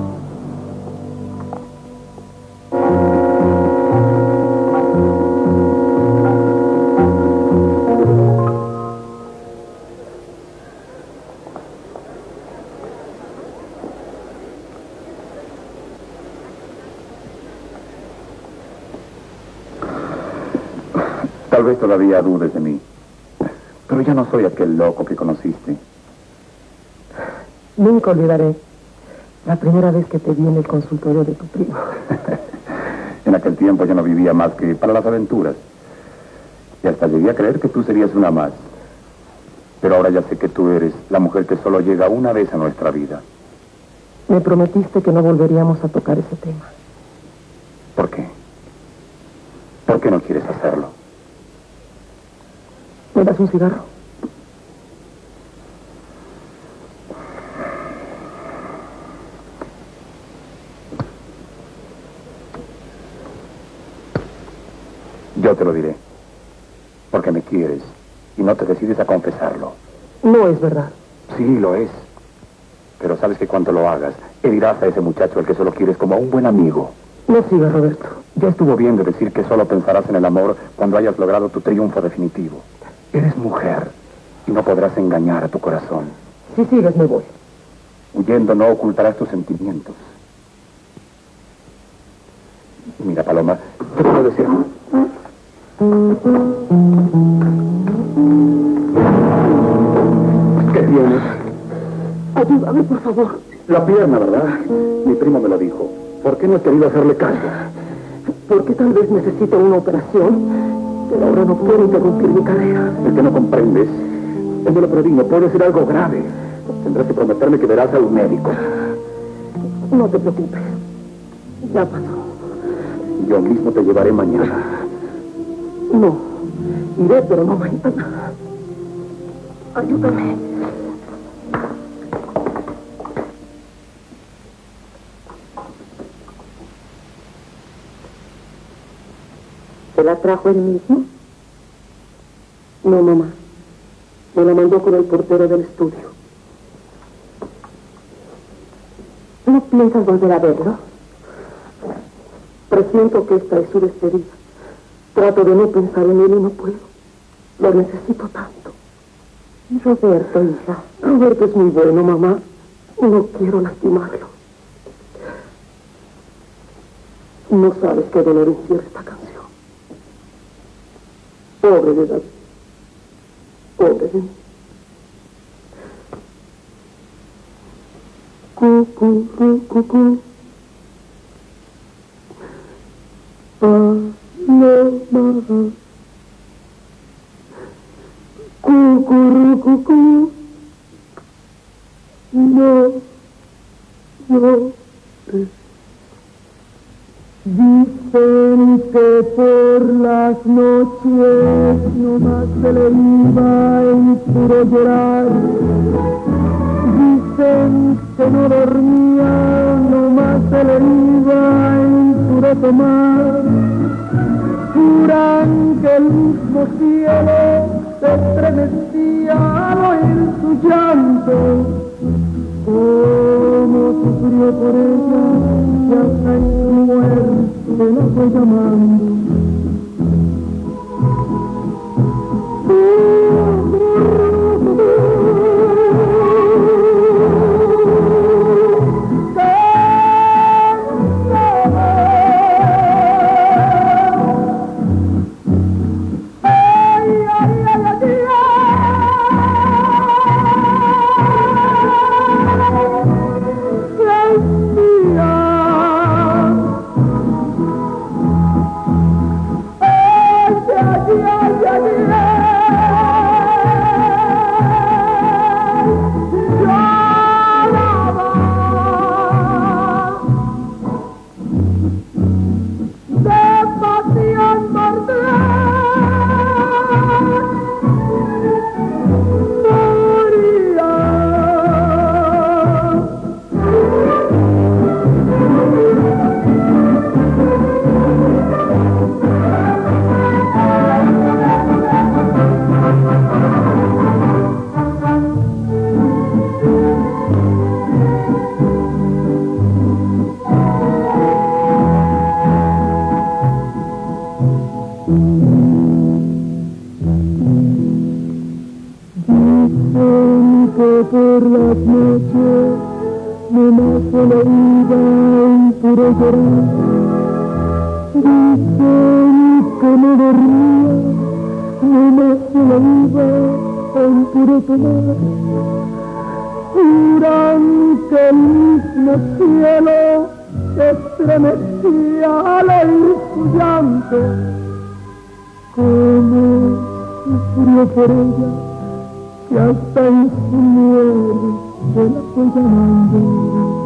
Tal vez todavía dudes de mí, pero ya no soy aquel loco que conociste. Nunca olvidaré la primera vez que te vi en el consultorio de tu primo. En aquel tiempo yo no vivía más que para las aventuras. Y hasta llegué a creer que tú serías una más. Pero ahora ya sé que tú eres la mujer que solo llega una vez a nuestra vida. Me prometiste que no volveríamos a tocar ese tema. ¿Por qué? ¿Por qué no quieres hacerlo? ¿Me das un cigarro? Yo te lo diré. Porque me quieres y no te decides a confesarlo. No es verdad. Sí, lo es. Pero sabes que cuando lo hagas, herirás a ese muchacho al que solo quieres como a un buen amigo. No sigas, Roberto. Ya estuvo bien de decir que solo pensarás en el amor cuando hayas logrado tu triunfo definitivo. Eres mujer y no podrás engañar a tu corazón. Si sigues, me voy. Huyendo no ocultarás tus sentimientos. Mira, Paloma, ¿qué puedo decir? ¿Qué tienes? Ayúdame, por favor. La pierna, ¿verdad? Mi primo me lo dijo. ¿Por qué no has querido hacerle caso? Porque tal vez necesito una operación, pero ahora no puedo interrumpir mi carrera. Es que no comprendes. Es de lo previno, puede ser algo grave. Tendrás que prometerme que verás a un médico. No te preocupes. Ya pasó. Yo mismo te llevaré mañana. No. Iré, pero no mañana. Ayúdame. ¿Se la trajo él mismo? No, mamá. Me la mandó con el portero del estudio. ¿No piensas volver a verlo? Presiento que esta es su despedida. Trato de no pensar en él y no puedo. Lo necesito tanto. Roberto, hija. Roberto es muy bueno, mamá. No quiero lastimarlo. No sabes qué dolor encierra esta canción. Pobre de David. Pobre de mí. Cucú, cucú. Paloma. Cucú. No. Dicen que por las noches nomás se le iba en puro llorar. Dicen que no dormía, nomás se le iba en puro tomar. Juran que el mismo cielo se estremecía al oír su llanto. Cómo sufrió por ella, y hasta en su muerte la fue llamando. Por las noches nomás se le iba en puro llorar. Dicen que no dormía, nomás se le iba en puro tomar. Juran que el mismo cielo se estremecía al oír su llanto. Cómo sufrió por ella, que hasta en su muerte la fue llamando.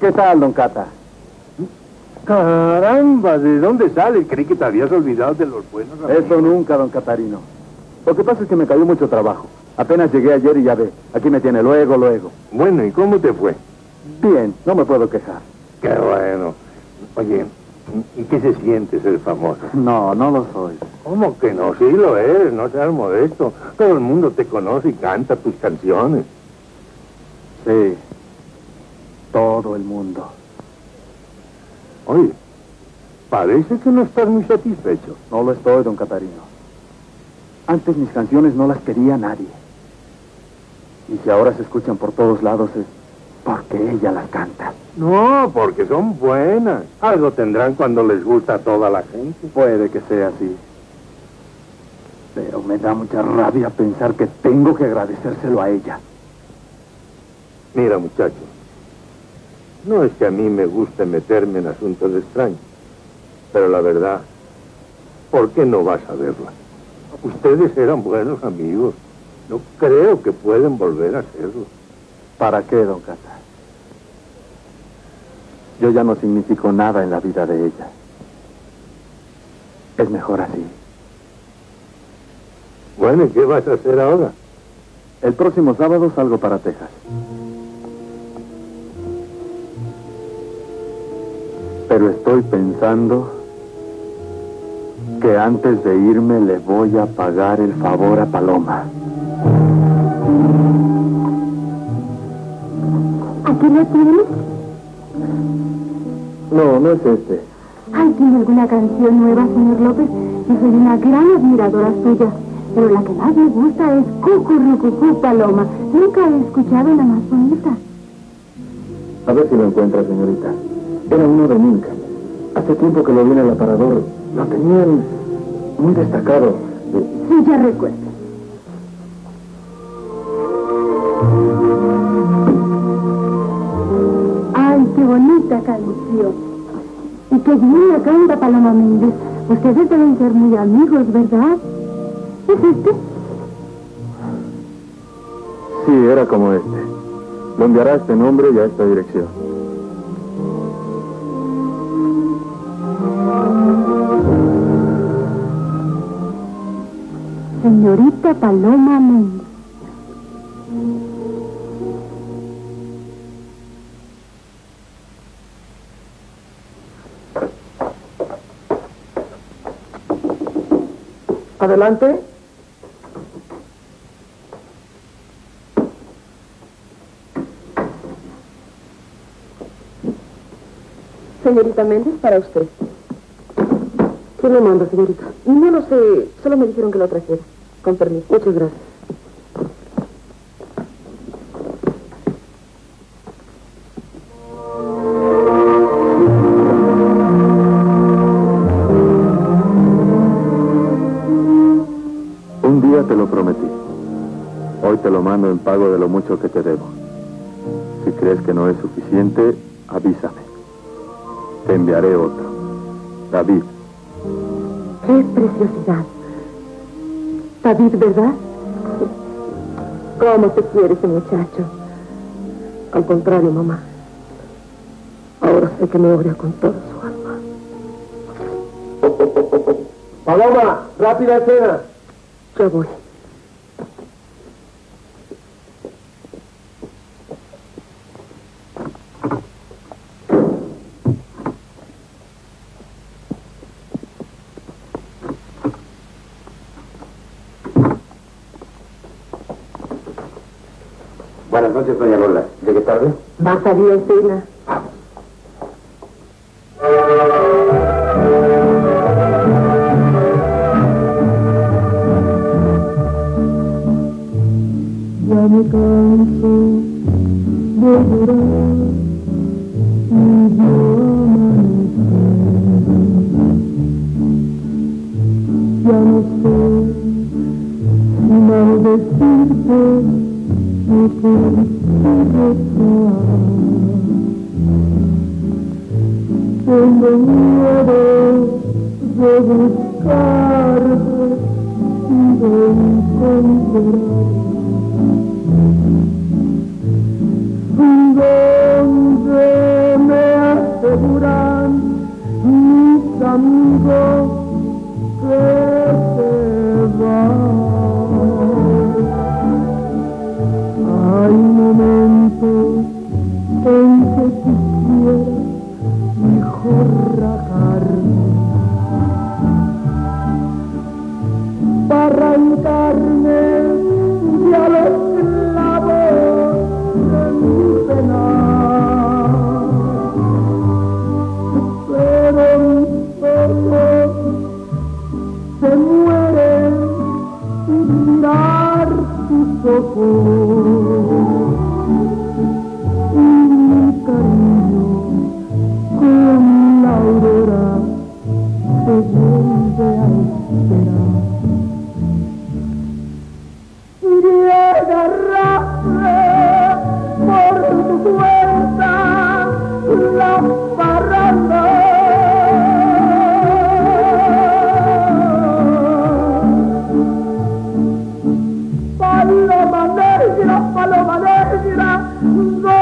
¿Qué tal, don Cata? Caramba, ¿de dónde sales? Creí que te habías olvidado de los buenos amigos. Eso nunca, don Catarino. Lo que pasa es que me cayó mucho trabajo. Apenas llegué ayer y ya ve, aquí me tiene luego. Bueno, ¿y cómo te fue? Bien, no me puedo quejar. Qué bueno. Oye, ¿y qué se siente ser famoso? No, no lo soy. ¿Cómo que no? Sí lo eres, no seas modesto. Todo el mundo te conoce y canta tus canciones. Sí, todo el mundo. Oye, parece que no estás muy satisfecho. No lo estoy, don Catarino. Antes mis canciones no las quería nadie. Y si ahora se escuchan por todos lados es porque ella las canta. No, porque son buenas. Algo tendrán cuando les gusta a toda la gente. Puede que sea así. Pero me da mucha rabia pensar que tengo que agradecérselo a ella. Mira, muchacho, no es que a mí me guste meterme en asuntos extraños, pero la verdad, ¿por qué no vas a verla? Ustedes eran buenos amigos. No creo que pueden volver a serlo. ¿Para qué, don Cata? Yo ya no significo nada en la vida de ella. Es mejor así. Bueno, ¿y qué vas a hacer ahora? El próximo sábado salgo para Texas. Pero estoy pensando que antes de irme le voy a pagar el favor a Paloma. ¿Aquí lo tienes? No, no es este. Ay, ¿tiene alguna canción nueva, señor López? Yo soy una gran admiradora suya, pero la que más me gusta es Cucurrucucú, Paloma. Nunca he escuchado una más bonita. A ver si lo encuentra, señorita. Era uno de Milka. Hace tiempo que lo vi en el aparador. Lo tenían muy destacado. Sí, ya recuerdo. Ay, qué bonita canción. Y qué bien la canta Paloma Méndez. Ustedes deben ser muy amigos, ¿verdad? ¿Es este? Sí, era como este. Lo enviará a este nombre y a esta dirección. Señorita Paloma Méndez. Adelante. Señorita Méndez, para usted. ¿Quién le manda, señorita? No lo sé, solo me dijeron que lo trajera. Con permiso. Muchas gracias. Un día te lo prometí. Hoy te lo mando en pago de lo mucho que te debo. Si crees que no es suficiente, avísame. Te enviaré otro. David. ¡Qué preciosidad! David, ¿verdad? ¿Cómo te quiere ese muchacho? Al contrario, mamá. Ahora sé que me odia con toda su alma. Paloma, rápida escena. Ya voy. Buenas noches, doña Lola. ¿Llegué tarde? Va a salir escena. Ya me canso de llorar y yo amanecer. Ya no sé si maldecirte o por desear. Tengo miedo de buscarte y de encontrarte. ¿Dónde amigo que se va. Hay momentos en que quisiera mejor rajarme para arrancarme ya los clavos de mi penar. Pero mis ojos se mueren sin mirar tus ojos, y mi cariño con la aurora se vuelve a esperar. Iré a agarrarme por tu cuenta la parranda. Paloma negra, ¿dónde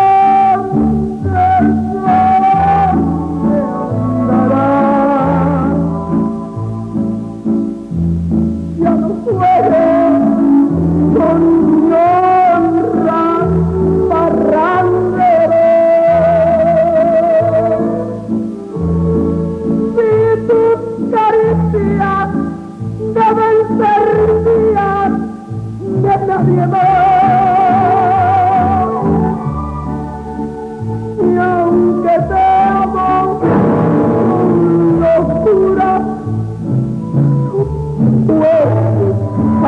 andarás? Ya no puedo con mi honra parrandero. Si tus caricias deben ser mías de nadie más, y aunque te amo con locura, no puedes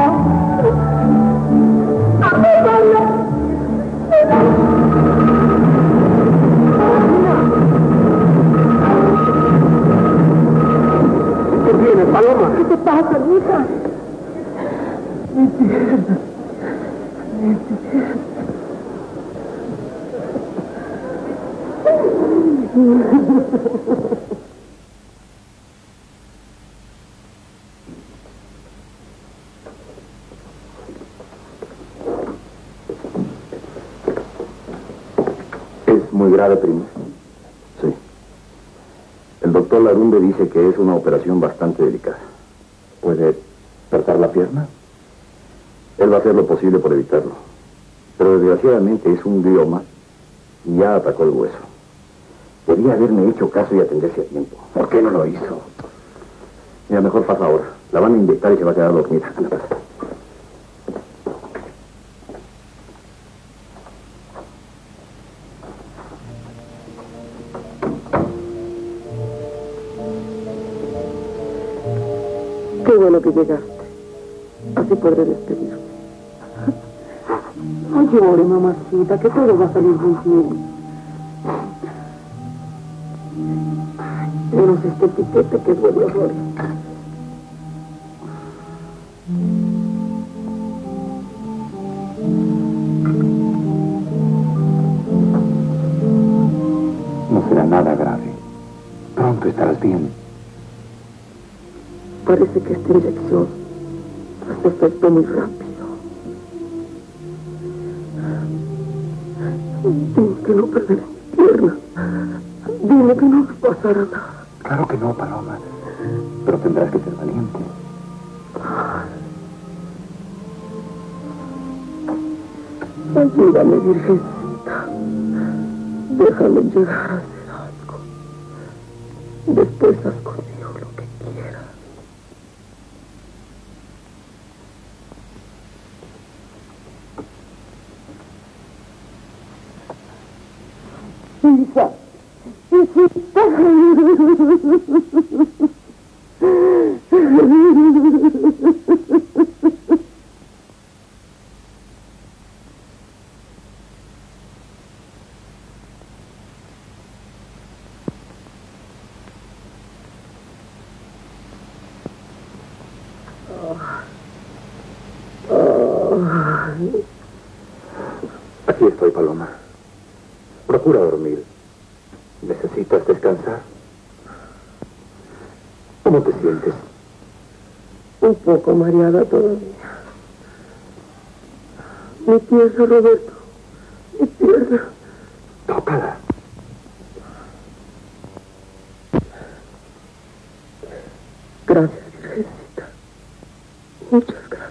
¿Qué tiene, Paloma? ¿Qué te pasa, hija? Mi pierna. ¿Es muy grave, primo? Sí. El doctor Larumbe dice que es una operación bastante delicada. ¿Puede cortar la pierna? Él va a hacer lo posible por evitarlo. Pero desgraciadamente es un glioma y ya atacó el hueso. Podría haberme hecho caso y atenderse a tiempo. ¿Por qué no lo hizo? Mira, mejor pasa ahora. La van a inyectar y se va a quedar dormida. Anda, pasa. Qué bueno que llegaste. Así podré despedirme. No llore, mamacita, que todo va a salir muy bien. Menos este piquete que duele horror. No será nada grave. Pronto estarás bien. Parece que esta inyección hace efecto muy rápido. Dime que no perderé mi pierna. Dime que no me pasará nada. Claro que no, Paloma. Pero tendrás que ser valiente. Ayúdame, Virgencita. Déjame llegar a hacer algo. Después haz conmigo lo que quieras. Hija, hijita. Aquí estoy, Paloma. Procura dormir. ¿Necesitas descansar? ¿Cómo te sientes? Un poco mareada todavía. Mi pierna, Roberto. Mi pierna. Tócala. Gracias, Virgencita. Muchas gracias.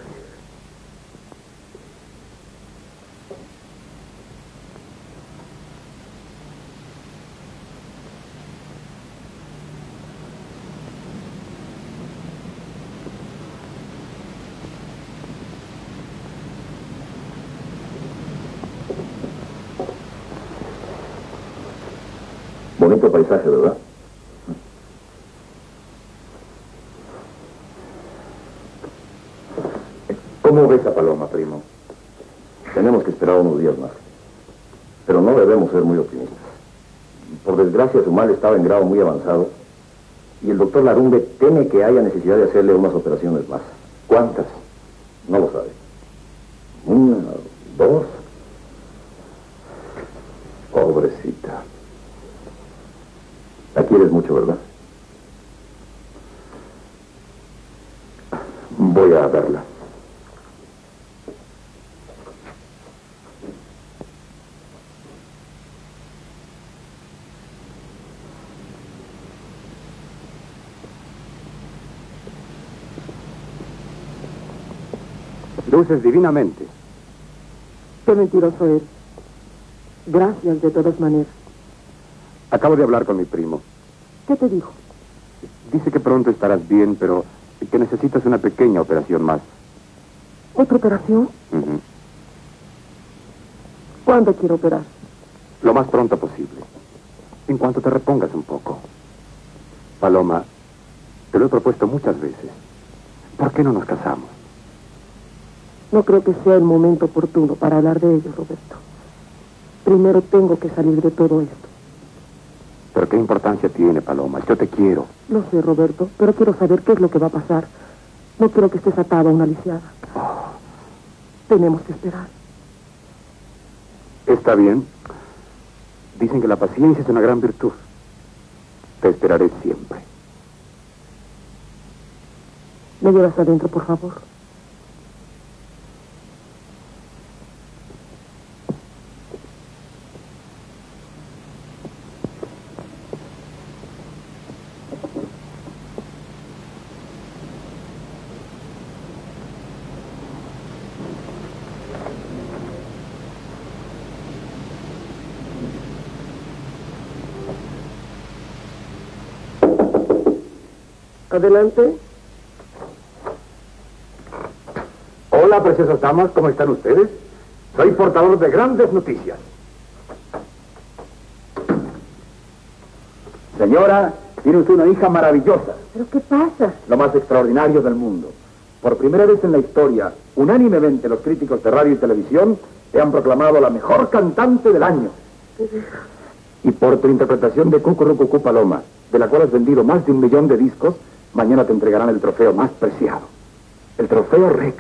Bonito paisaje, ¿verdad? ¿Cómo ves a Paloma, primo? Tenemos que esperar unos días más. Pero no debemos ser muy optimistas. Por desgracia, su mal estaba en grado muy avanzado y el doctor Larumbe teme que haya necesidad de hacerle unas operaciones más. ¿Cuántas? No lo sabe. 1, 2. Pobrecita. La quieres mucho, ¿verdad? Voy a verla. Luces divinamente. Qué mentiroso es. Gracias de todas maneras. Acabo de hablar con mi primo. ¿Qué te dijo? Dice que pronto estarás bien, pero que necesitas una pequeña operación más. ¿Otra operación? Ujú. ¿Cuándo quiero operar? Lo más pronto posible. En cuanto te repongas un poco. Paloma, te lo he propuesto muchas veces. ¿Por qué no nos casamos? No creo que sea el momento oportuno para hablar de ello, Roberto. Primero tengo que salir de todo esto. ¿Pero qué importancia tiene, Paloma? Yo te quiero. Lo sé, Roberto, pero quiero saber qué es lo que va a pasar. No quiero que estés atado a una lisiada. Tenemos que esperar. Está bien. Dicen que la paciencia es una gran virtud. Te esperaré siempre. ¿Me llevas adentro, por favor? Adelante. Hola, preciosas damas, ¿cómo están ustedes? Soy portador de grandes noticias. Señora, tiene usted una hija maravillosa. ¿Pero qué pasa? Lo más extraordinario del mundo. Por primera vez en la historia, unánimemente los críticos de radio y televisión te han proclamado la mejor cantante del año. Y por tu interpretación de Cucurucucú Paloma, de la cual has vendido más de 1 millón de discos, mañana te entregarán el trofeo más preciado. El trofeo Rex.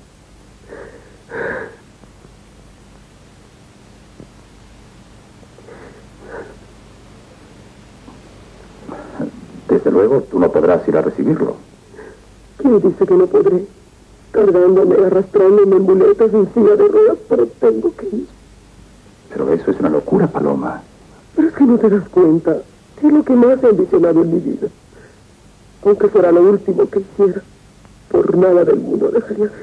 Desde luego, tú no podrás ir a recibirlo. ¿Quién dice que no podré? Cargándome, arrastrándome en muletas en silla de ruedas, pero tengo que ir. Pero eso es una locura, Paloma. Pero es que no te das cuenta. Es lo que más he ambicionado en mi vida. Aunque fuera lo último que hiciera, por nada del mundo dejaría de ir.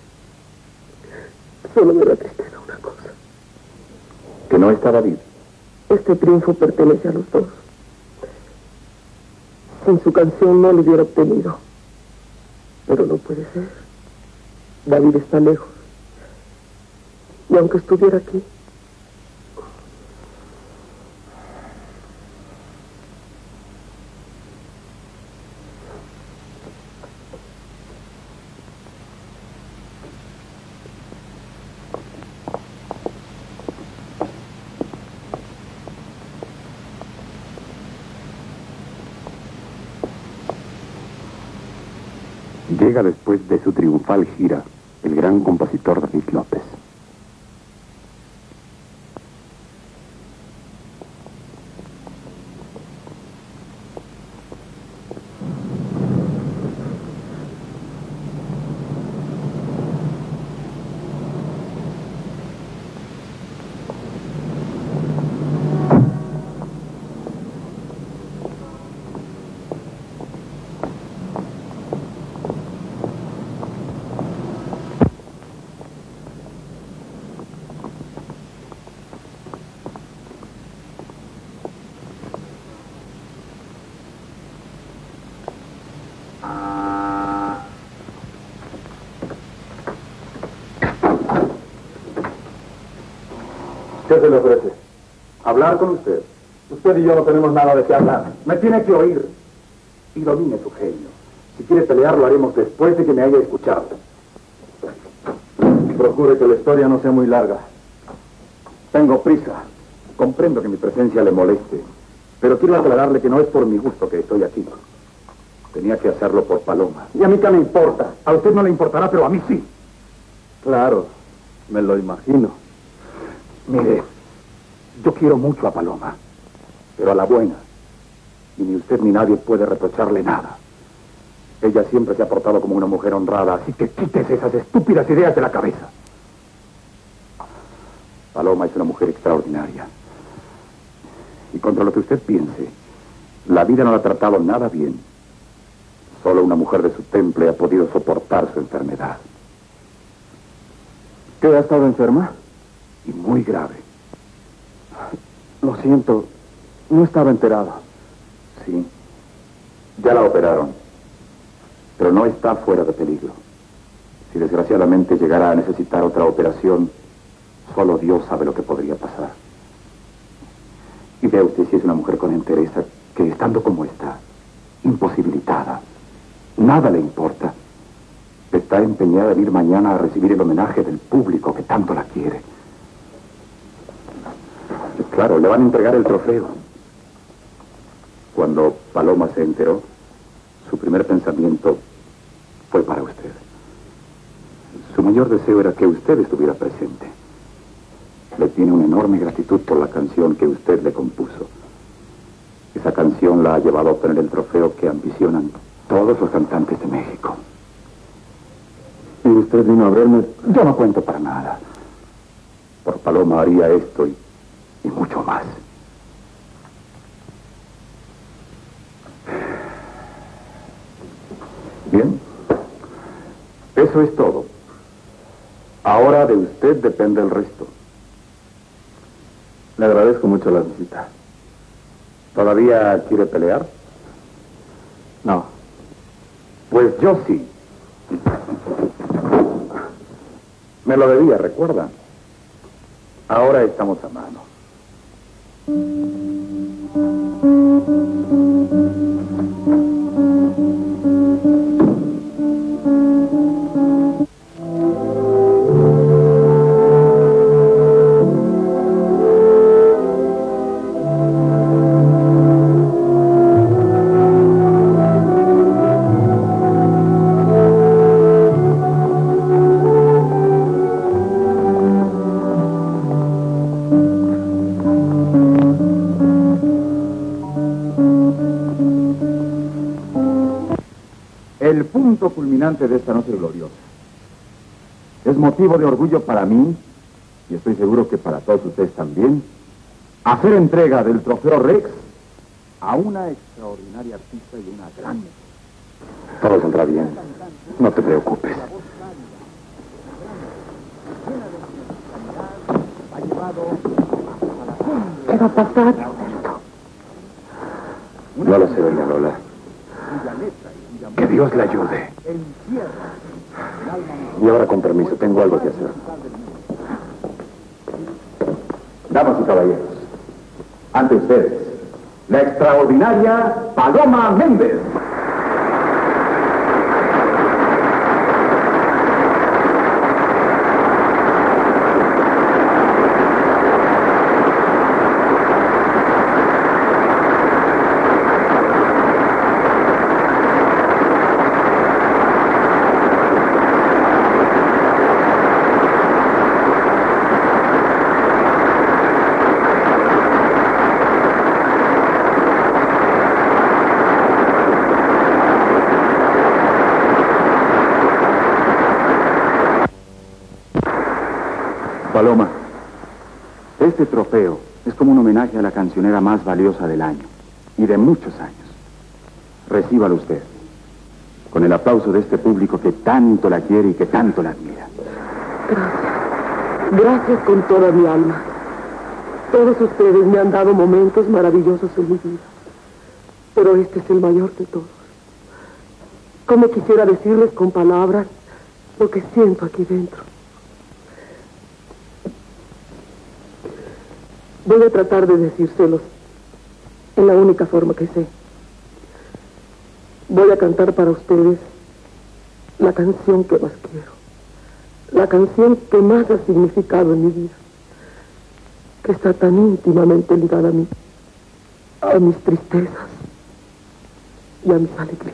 Solo me da tristeza una cosa. Que no está David. Este triunfo pertenece a los dos. Sin su canción no lo hubiera obtenido. Pero no puede ser. David está lejos. Y aunque estuviera aquí, Llega después de su triunfal gira el gran compositor David López. ¿Qué se le ofrece? Hablar con usted. Usted y yo no tenemos nada de qué hablar. Me tiene que oír. Y domine su genio. Si quiere pelear, lo haremos después de que me haya escuchado. Procure que la historia no sea muy larga. Tengo prisa. Comprendo que mi presencia le moleste. Pero quiero aclararle que no es por mi gusto que estoy aquí. Tenía que hacerlo por Paloma. Y a mí qué me importa. A usted no le importará, pero a mí sí. Claro, me lo imagino. Mire, yo quiero mucho a Paloma, pero a la buena. Y ni usted ni nadie puede reprocharle nada. Ella siempre se ha portado como una mujer honrada, así que quítese esas estúpidas ideas de la cabeza. Paloma es una mujer extraordinaria. Y contra lo que usted piense, la vida no la ha tratado nada bien. Solo una mujer de su temple ha podido soportar su enfermedad. ¿Qué ha estado enferma? Y muy grave. Lo siento, no estaba enterado. Sí, ya la operaron, pero no está fuera de peligro. Si desgraciadamente llegara a necesitar otra operación, solo Dios sabe lo que podría pasar. Y vea usted si es una mujer con entereza que, estando como está, imposibilitada, nada le importa. Está empeñada en ir mañana a recibir el homenaje del público que tanto la quiere. Claro, le van a entregar el trofeo. Cuando Paloma se enteró, su primer pensamiento fue para usted. Su mayor deseo era que usted estuviera presente. Le tiene una enorme gratitud por la canción que usted le compuso. Esa canción la ha llevado a obtener el trofeo que ambicionan todos los cantantes de México. ¿Y usted vino a verme? Yo no cuento para nada. Por Paloma haría esto y mucho más. Bien. Eso es todo. Ahora de usted depende el resto. Le agradezco mucho la visita. ¿Todavía quiere pelear? No. Pues yo sí. Me lo debía, ¿recuerda? Ahora estamos a mano. El punto culminante de esta noche gloriosa. Es motivo de orgullo para mí, y estoy seguro que para todos ustedes también, hacer entrega del trofeo Rex a una extraordinaria artista y una gran mujer. Todo saldrá bien. No te preocupes. ¿Qué va a pasar? No lo sé, doña Lola. Que Dios la ayude. Y ahora, con permiso, tengo algo que hacer. Damas y caballeros, ante ustedes, la extraordinaria Paloma Méndez. Paloma, este trofeo es como un homenaje a la cancionera más valiosa del año, y de muchos años. Recíbalo usted, con el aplauso de este público que tanto la quiere y que tanto la admira. Gracias. Gracias con toda mi alma. Todos ustedes me han dado momentos maravillosos en mi vida, pero este es el mayor de todos. Como quisiera decirles con palabras lo que siento aquí dentro. Voy a tratar de decírselos en la única forma que sé. Voy a cantar para ustedes la canción que más quiero, la canción que más ha significado en mi vida, que está tan íntimamente ligada a mí, a mis tristezas y a mis alegrías.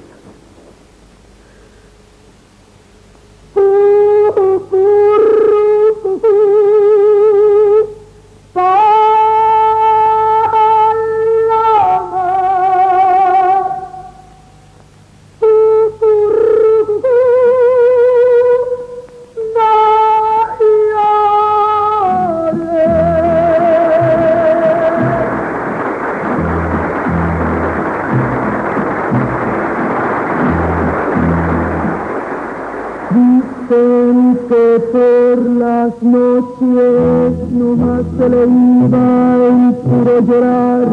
Dicen que por las noches nomás se le iba en puro llorar.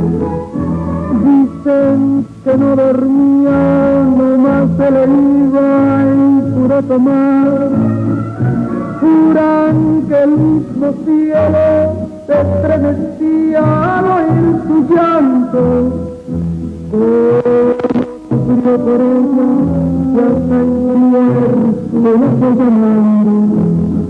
Dicen que no dormía, nomás se le iba en puro tomar. Juran que el mismo cielo se estremecía al oír su llanto. Sufrió por ella y hasta el muerto la fue llamando.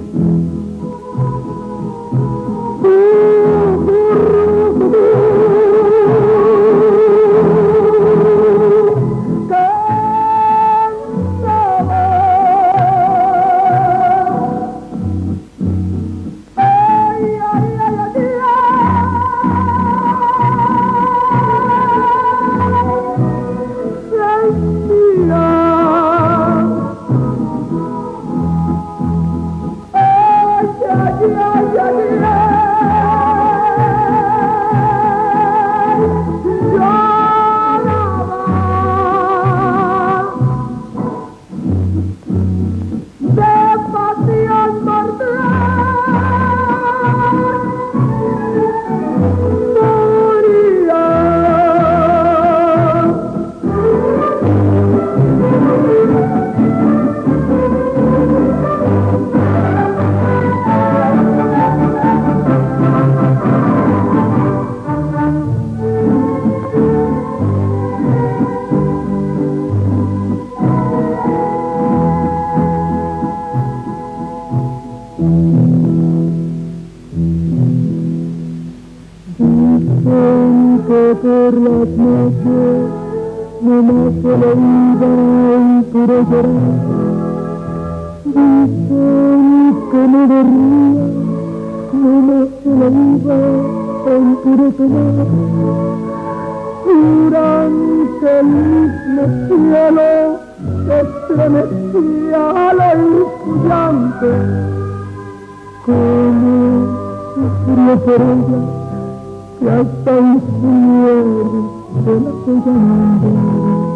Por las noches nomás se le iba en puro llorar. Dicen que no dormía, nomás se le iba en puro tomar. Juran que el mismo cielo se estremecía al oír su llanto. Cómo sufrió por ella y hasta el cielo se la fue llamando.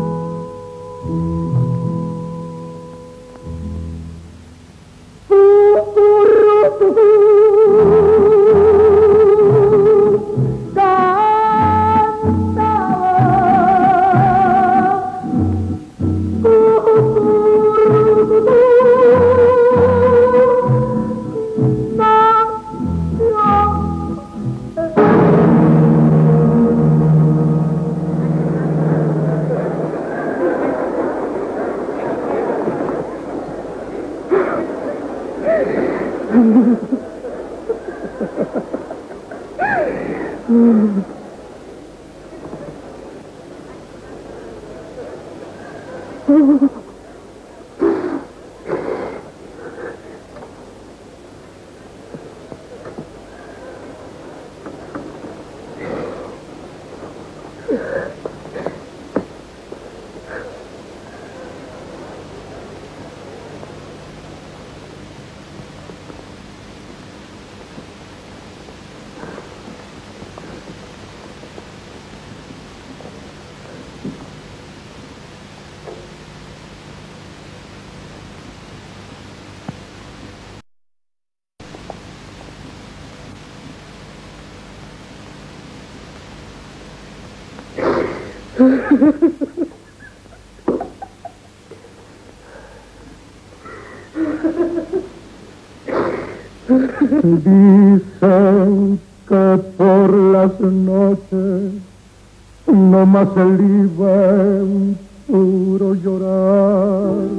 Dicen que por las noches no más el iba un puro llorar.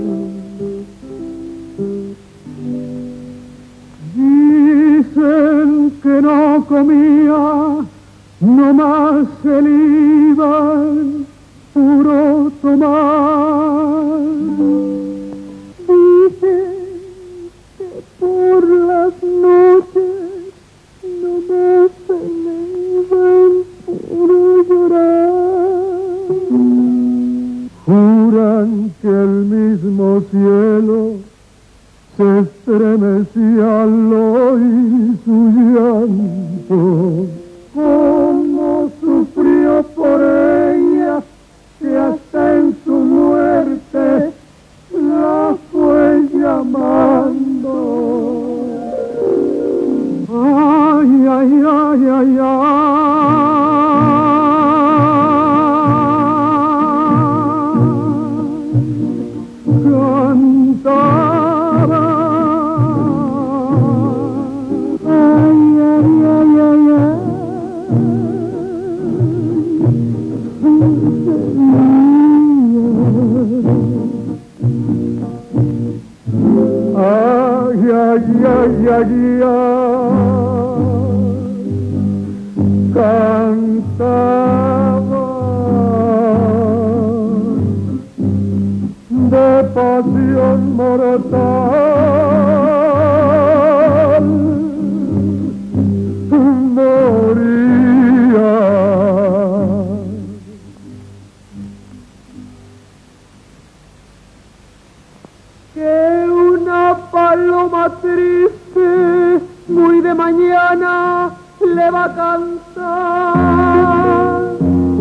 Dicen que no comía, no más el iba puro tomar. Dicen que por las noches no más el iba puro llorar. Juran que el mismo cielo se estremecía al oír su llanto. Cómo sufrió por ella, que hasta en su muerte la fue llamando. Ay, ay, ay, ay, ay. Cantaba. Ay, ay, ay, ay, ay. Ay, ay, ay, ay, ay. Cantaba de pasión mortal, moría. Que una paloma triste, muy de mañana, le va a cantar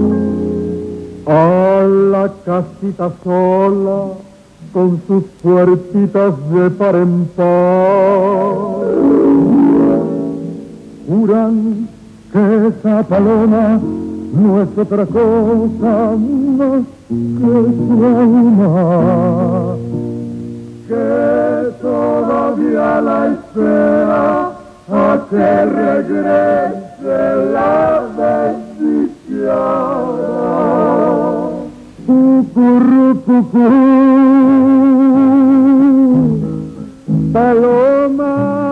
a la casita sola con sus puertitas de par en par. Juran que esa paloma no es otra cosa más que su alma, que todavía la espera a que regrese la desdichada. Cucurrucucú, paloma.